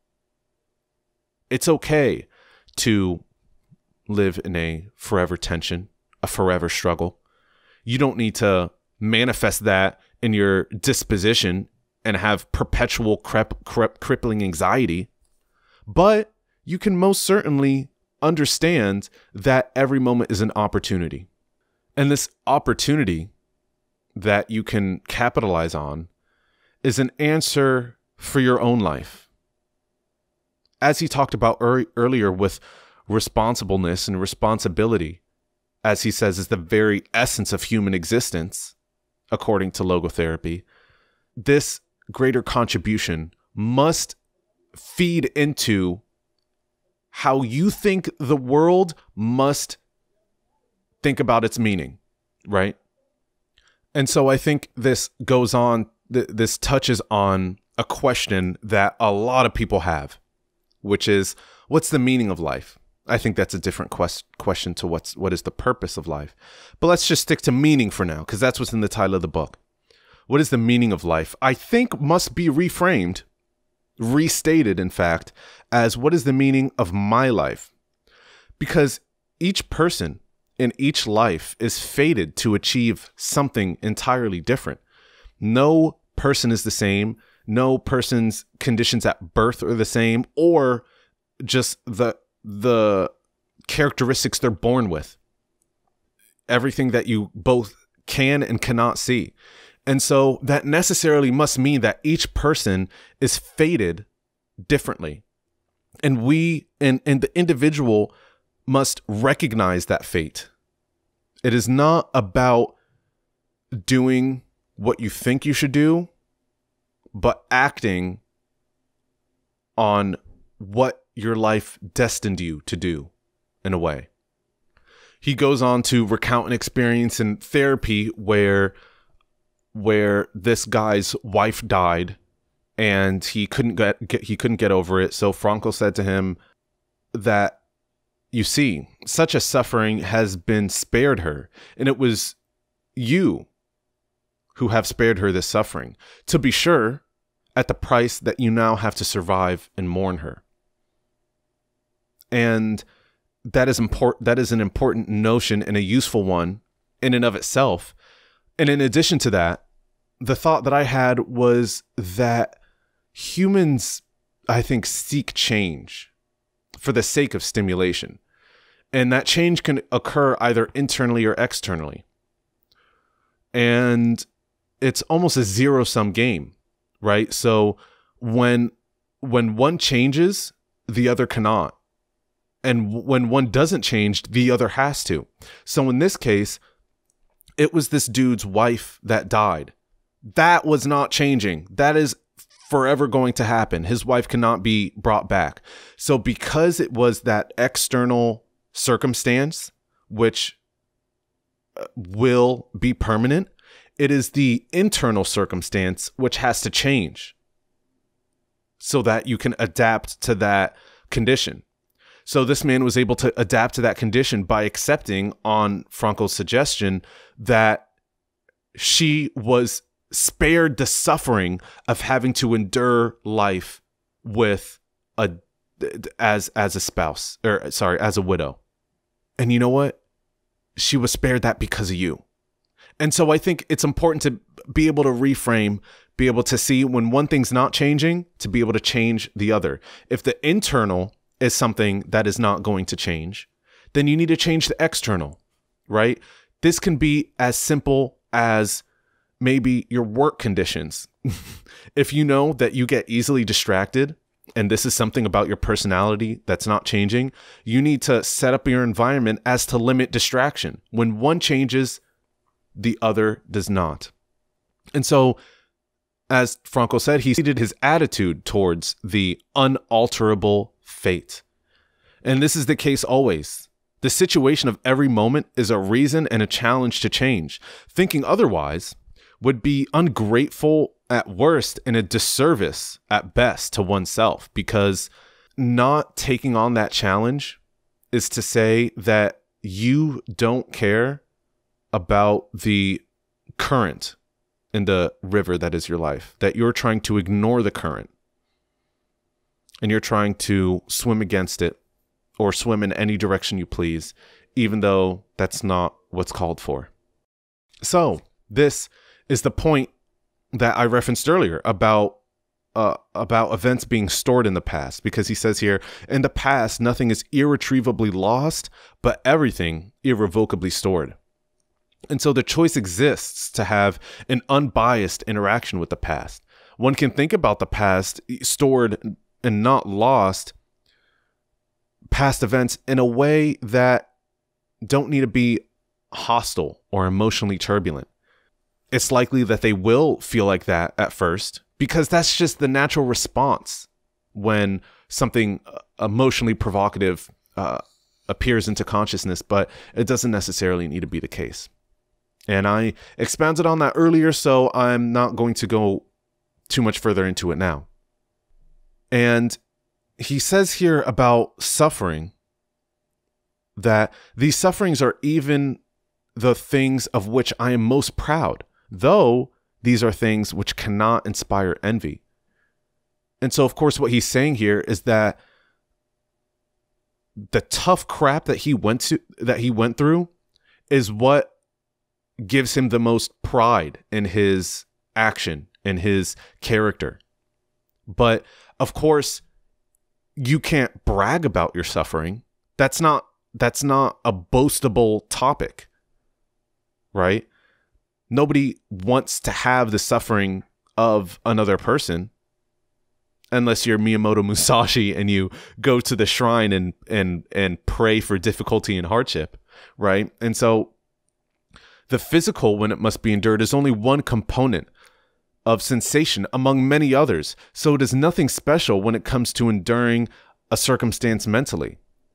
It's okay to live in a forever tension, a forever struggle. You don't need to manifest that in your disposition and have perpetual crep, crep, crippling anxiety, but you can most certainly understand that every moment is an opportunity. And this opportunity that you can capitalize on is an answer for your own life. As he talked about er earlier with responsibleness and responsibility, as he says, is the very essence of human existence, according to logotherapy, this greater contribution must feed into how you think the world must think about its meaning, right? And so I think this goes on, th this touches on a question that a lot of people have, which is, what's the meaning of life? I think that's a different quest question to what's what is the purpose of life. But let's just stick to meaning for now, because that's what's in the title of the book. What is the meaning of life? I think must be reframed, restated, in fact, as what is the meaning of my life? Because each person in each life is fated to achieve something entirely different. No person is the same. No person's conditions at birth are the same, or just the the characteristics they're born with. Everything that you both can and cannot see. And so that necessarily must mean that each person is fated differently. And we, and, and the individual must recognize that fate. It is not about doing what you think you should do, but acting on what your life destined you to do, in a way. He goes on to recount an experience in therapy where where this guy's wife died and he couldn't get, get he couldn't get over it. So Frankl said to him that, you see, such a suffering has been spared her, and it was you who have spared her this suffering, to be sure, at the price that you now have to survive and mourn her. And that is important. That is an important notion and a useful one in and of itself. And in addition to that, the thought that I had was that humans, I think, seek change for the sake of stimulation. And that change can occur either internally or externally. And it's almost a zero-sum game, right? So when, when one changes, the other cannot. And when one doesn't change, the other has to. So in this case, it was this dude's wife that died. That was not changing. That is forever going to happen. His wife cannot be brought back. So because it was that external circumstance, which will be permanent. It is the internal circumstance which has to change so that you can adapt to that condition. So this man was able to adapt to that condition by accepting, on Frankl's suggestion, that she was spared the suffering of having to endure life with a as as a spouse, or sorry, as a widow. And you know what? She was spared that because of you. And so I think it's important to be able to reframe, be able to see when one thing's not changing, to be able to change the other. If the internal is something that is not going to change, then you need to change the external, right? This can be as simple as maybe your work conditions. If you know that you get easily distracted, and this is something about your personality that's not changing, you need to set up your environment as to limit distraction. When one changes, the other does not. And so, as Frankl said, he seated his attitude towards the unalterable fate. And this is the case always. The situation of every moment is a reason and a challenge to change. Thinking otherwise would be ungrateful at worst and a disservice at best to oneself, because not taking on that challenge is to say that you don't care about the current in the river that is your life, that you're trying to ignore the current and you're trying to swim against it or swim in any direction you please, even though that's not what's called for. So this is the point that I referenced earlier about uh, about events being stored in the past, because he says here, in the past, nothing is irretrievably lost, but everything irrevocably stored. And so the choice exists to have an unbiased interaction with the past. One can think about the past stored and not lost past events in a way that don't need to be hostile or emotionally turbulent. It's likely that they will feel like that at first, because that's just the natural response when something emotionally provocative uh, appears into consciousness, but it doesn't necessarily need to be the case. And I expounded on that earlier, so I'm not going to go too much further into it now. And he says here about suffering that these sufferings are even the things of which I am most proud, though these are things which cannot inspire envy. And so, of course, what he's saying here is that the tough crap that he went to, that he went through, is what gives him the most pride in his action, in his character. But of course, you can't brag about your suffering. That's not that's not a boastable topic, right? Nobody wants to have the suffering of another person, unless you're Miyamoto Musashi and you go to the shrine and and and pray for difficulty and hardship, right? And so the physical, when it must be endured, is only one component of sensation among many others. So it is nothing special when it comes to enduring a circumstance mentally.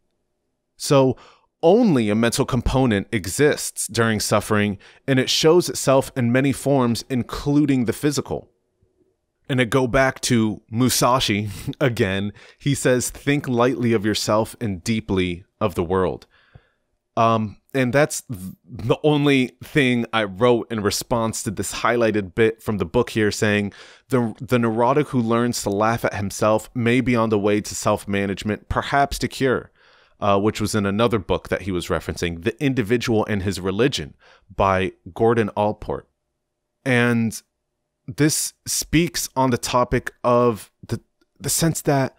So only a mental component exists during suffering, and it shows itself in many forms, including the physical. And to go back to Musashi again, he says, think lightly of yourself and deeply of the world. Um, and that's the only thing I wrote in response to this highlighted bit from the book here, saying the, the neurotic who learns to laugh at himself may be on the way to self-management, perhaps to cure, uh, which was in another book that he was referencing, The Individual and His Religion by Gordon Allport. And this speaks on the topic of the, the sense that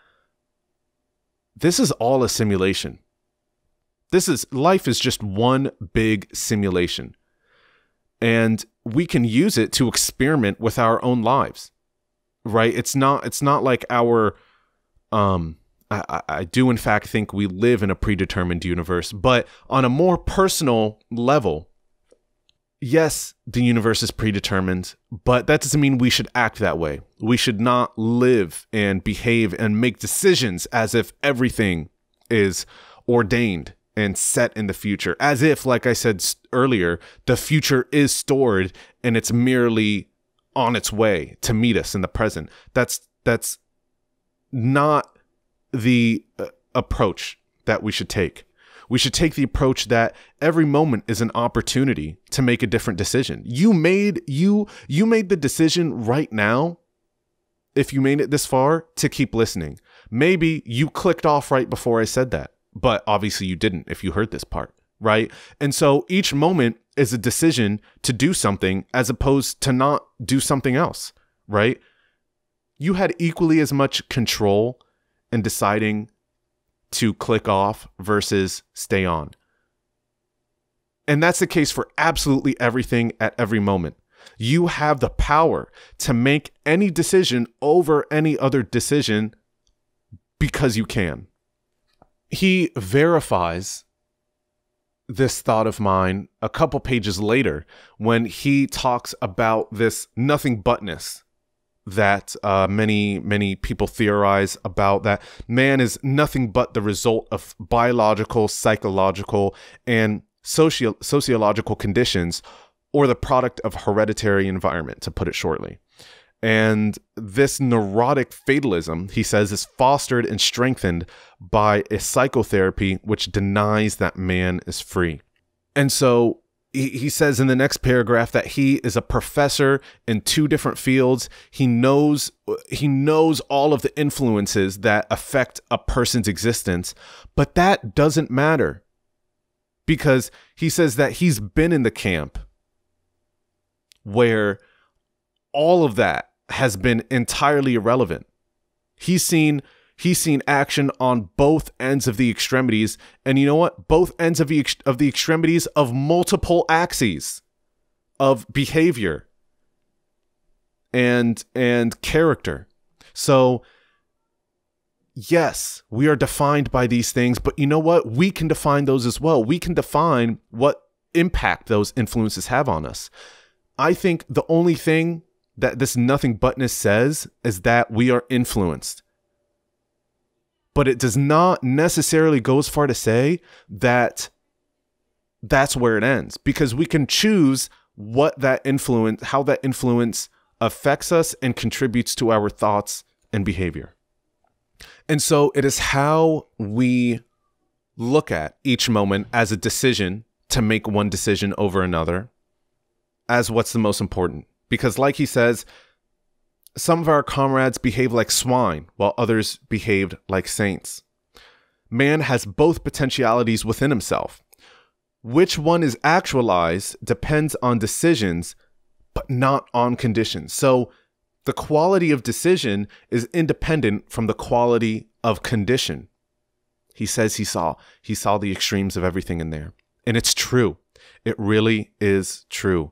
this is all a simulation. This is, life is just one big simulation, and we can use it to experiment with our own lives, right? It's not, it's not like our, um, I, I do in fact think we live in a predetermined universe, but on a more personal level, yes, the universe is predetermined, but that doesn't mean we should act that way. We should not live and behave and make decisions as if everything is ordained and set in the future, as if, like I said earlier, the future is stored and it's merely on its way to meet us in the present. That's that's not the uh, approach that we should take. We should take the approach that every moment is an opportunity to make a different decision. You made you you made the decision right now, if you made it this far, to keep listening. Maybe you clicked off right before I said that, but obviously you didn't if you heard this part, right? And so each moment is a decision to do something as opposed to not do something else, right? You had equally as much control in deciding to click off versus stay on. And that's the case for absolutely everything at every moment. You have the power to make any decision over any other decision because you can. He verifies this thought of mine a couple pages later when he talks about this nothing butness that uh, many, many people theorize about, that man is nothing but the result of biological, psychological, and socio sociological conditions, or the product of hereditary environment, to put it shortly. And this neurotic fatalism, he says, is fostered and strengthened by a psychotherapy which denies that man is free. And so he, he says in the next paragraph that he is a professor in two different fields. He knows, he knows all of the influences that affect a person's existence, but that doesn't matter, because he says that he's been in the camp where all of that has been entirely irrelevant. He's seen he's seen action on both ends of the extremities, and you know what? Both ends of the ex of the extremities of multiple axes of behavior and and character. So yes, we are defined by these things, but you know what? We can define those as well. We can define what impact those influences have on us. I think the only thing that this nothing butness says is that we are influenced. But it does not necessarily go as far to say that that's where it ends, because we can choose what that influence, how that influence affects us and contributes to our thoughts and behavior. And so it is how we look at each moment as a decision to make one decision over another as what's the most important. Because like he says, some of our comrades behave like swine while others behaved like saints. Man has both potentialities within himself. Which one is actualized depends on decisions, but not on conditions. So the quality of decision is independent from the quality of condition. He says he saw, he saw the extremes of everything in there. And it's true. It really is true.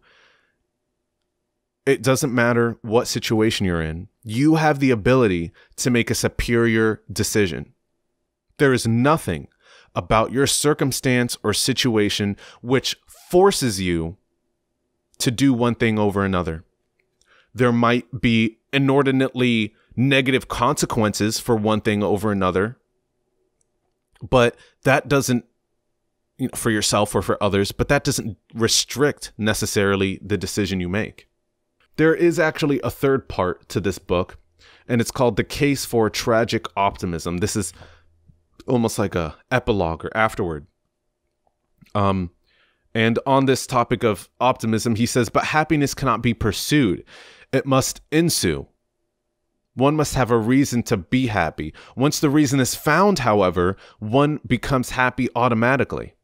It doesn't matter what situation you're in. You have the ability to make a superior decision. There is nothing about your circumstance or situation which forces you to do one thing over another. There might be inordinately negative consequences for one thing over another, but that doesn't, you know, for yourself or for others, but that doesn't restrict necessarily the decision you make. There is actually a third part to this book, and it's called The Case for Tragic Optimism. This is almost like a epilogue or afterward. Um, and on this topic of optimism, he says, but happiness cannot be pursued. It must ensue. One must have a reason to be happy. Once the reason is found, however, one becomes happy automatically.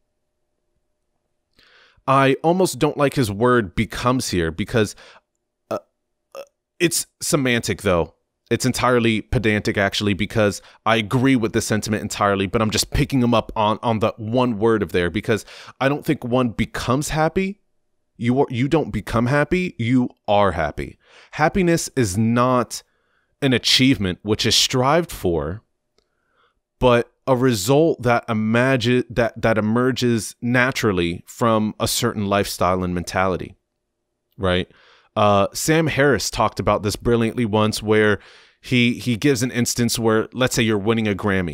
I almost don't like his word becomes here, because uh, uh, it's semantic, though. It's entirely pedantic, actually, because I agree with the sentiment entirely, but I'm just picking him up on, on the one word of there, because I don't think one becomes happy. You, are, you don't become happy. You are happy. Happiness is not an achievement which is strived for, but a result that imagine that that emerges naturally from a certain lifestyle and mentality, right? Uh, Sam Harris talked about this brilliantly once, where he he gives an instance where, let's say you're winning a Grammy,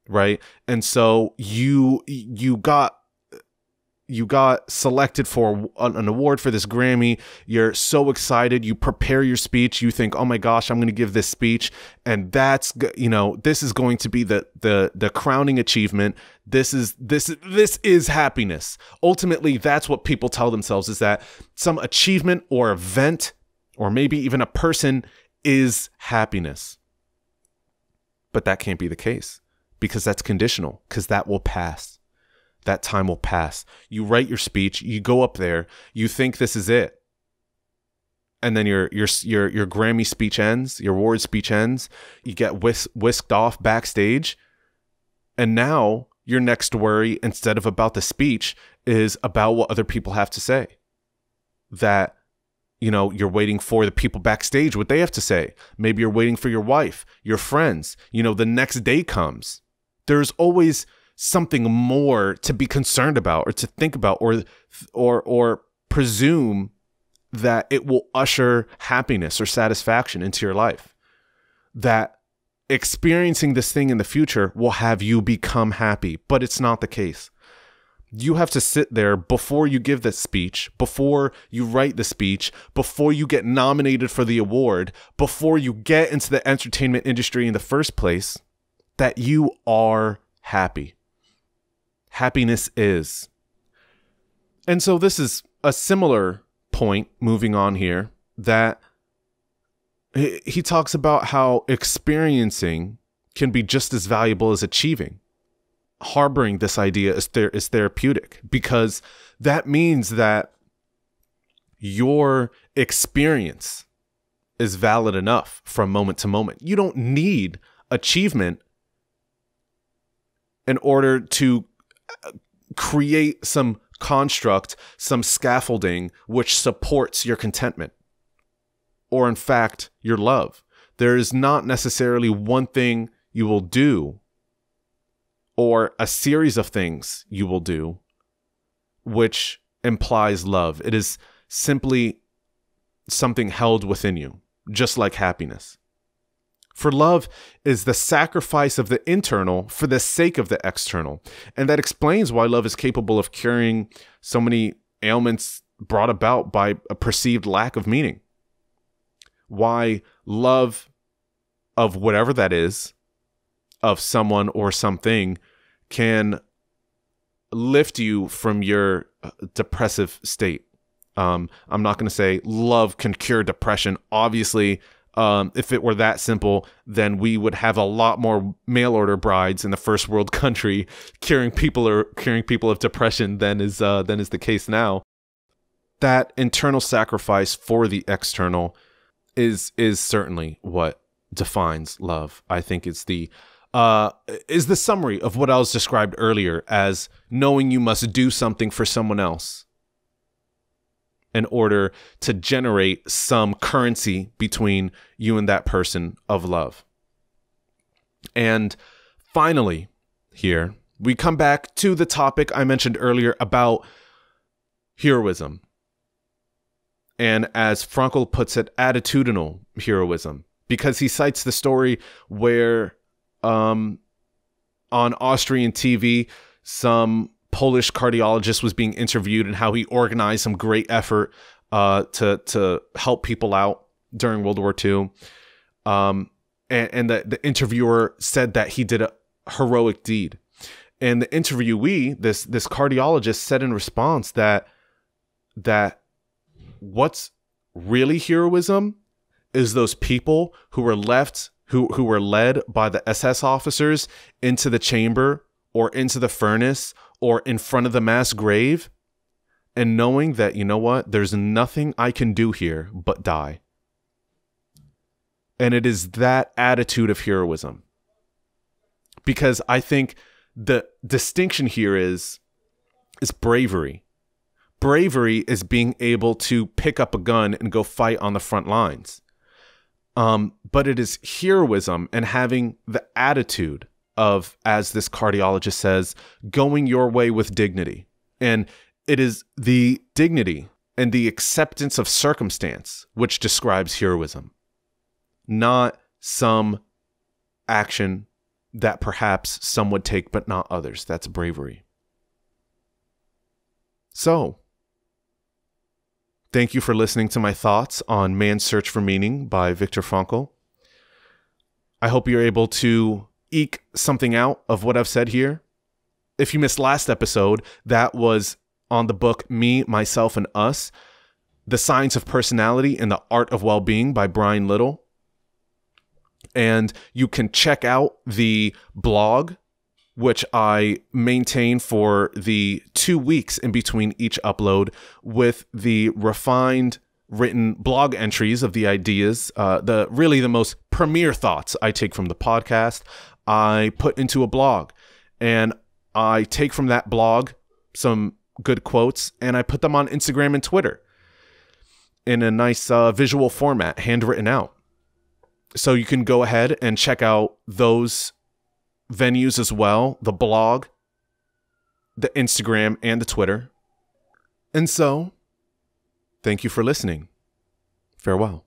right? And so you you got you got selected for an award for this Grammy. You're so excited. You prepare your speech. You think, oh my gosh, I'm going to give this speech. And that's, you know, this is going to be the, the, the crowning achievement. This is, this, this is happiness. Ultimately, that's what people tell themselves, is that some achievement or event, or maybe even a person, is happiness. But that can't be the case, because that's conditional, because that will pass. That time will pass. You write your speech, you go up there, you think this is it. And then your your your your Grammy speech ends, your award speech ends, you get whisk, whisked off backstage. And now your next worry, instead of about the speech, is about what other people have to say. That, you know, you're waiting for the people backstage, what they have to say. Maybe you're waiting for your wife, your friends. You know, the next day comes. There's always something more to be concerned about, or to think about, or or or presume that it will usher happiness or satisfaction into your life. That experiencing this thing in the future will have you become happy, but it's not the case. You have to sit there before you give the speech, before you write the speech, before you get nominated for the award, before you get into the entertainment industry in the first place, that you are happy. Happiness is. And so this is a similar point moving on here, that he talks about how experiencing can be just as valuable as achieving. Harboring this idea is, ther is therapeutic, because that means that your experience is valid enough from moment to moment. You don't need achievement in order to create some construct, some scaffolding which supports your contentment, or in fact, your love. There is not necessarily one thing you will do, or a series of things you will do, which implies love. It is simply something held within you, just like happiness. For love is the sacrifice of the internal for the sake of the external. And that explains why love is capable of curing so many ailments brought about by a perceived lack of meaning. Why love of whatever that is, of someone or something, can lift you from your depressive state. Um, I'm not going to say love can cure depression. Obviously, Um, if it were that simple, then we would have a lot more mail order brides in the first world country curing people or curing people of depression than is uh, than is the case now. That internal sacrifice for the external is is certainly what defines love. I think it's the uh, is the summary of what I was described earlier as knowing you must do something for someone else in order to generate some currency between you and that person of love. And finally, here, we come back to the topic I mentioned earlier about heroism. And as Frankl puts it, attitudinal heroism, because he cites the story where um, on Austrian T V, some Polish cardiologist was being interviewed, and how he organized some great effort uh, to to help people out during World War Two. Um, and and the, the interviewer said that he did a heroic deed. And the interviewee, this this cardiologist, said in response that that what's really heroism is those people who were left, who who were led by the S S officers into the chamber or into the furnace or in front of the mass grave, and knowing that, you know what, there's nothing I can do here but die. And it is that attitude of heroism. Because I think the distinction here is, is bravery. Bravery is being able to pick up a gun and go fight on the front lines. Um, but it is heroism and having the attitude of, as this cardiologist says, going your way with dignity. And it is the dignity and the acceptance of circumstance which describes heroism, not some action, that perhaps some would take, but not others. That's bravery. So, thank you for listening to my thoughts on Man's Search for Meaning by Viktor Frankl. I hope you're able to eke something out of what I've said here. If you missed last episode, that was on the book Me, Myself, and Us, The Science of Personality and the Art of Well-Being by Brian Little. And you can check out the blog, which I maintain for the two weeks in between each upload, with the refined written blog entries of the ideas, uh, the really the most premier thoughts I take from the podcast, I put into a blog. And I take from that blog some good quotes, and I put them on Instagram and Twitter in a nice uh, visual format, handwritten out. So you can go ahead and check out those venues as well, the blog, the Instagram, and the Twitter. And so, thank you for listening. Farewell.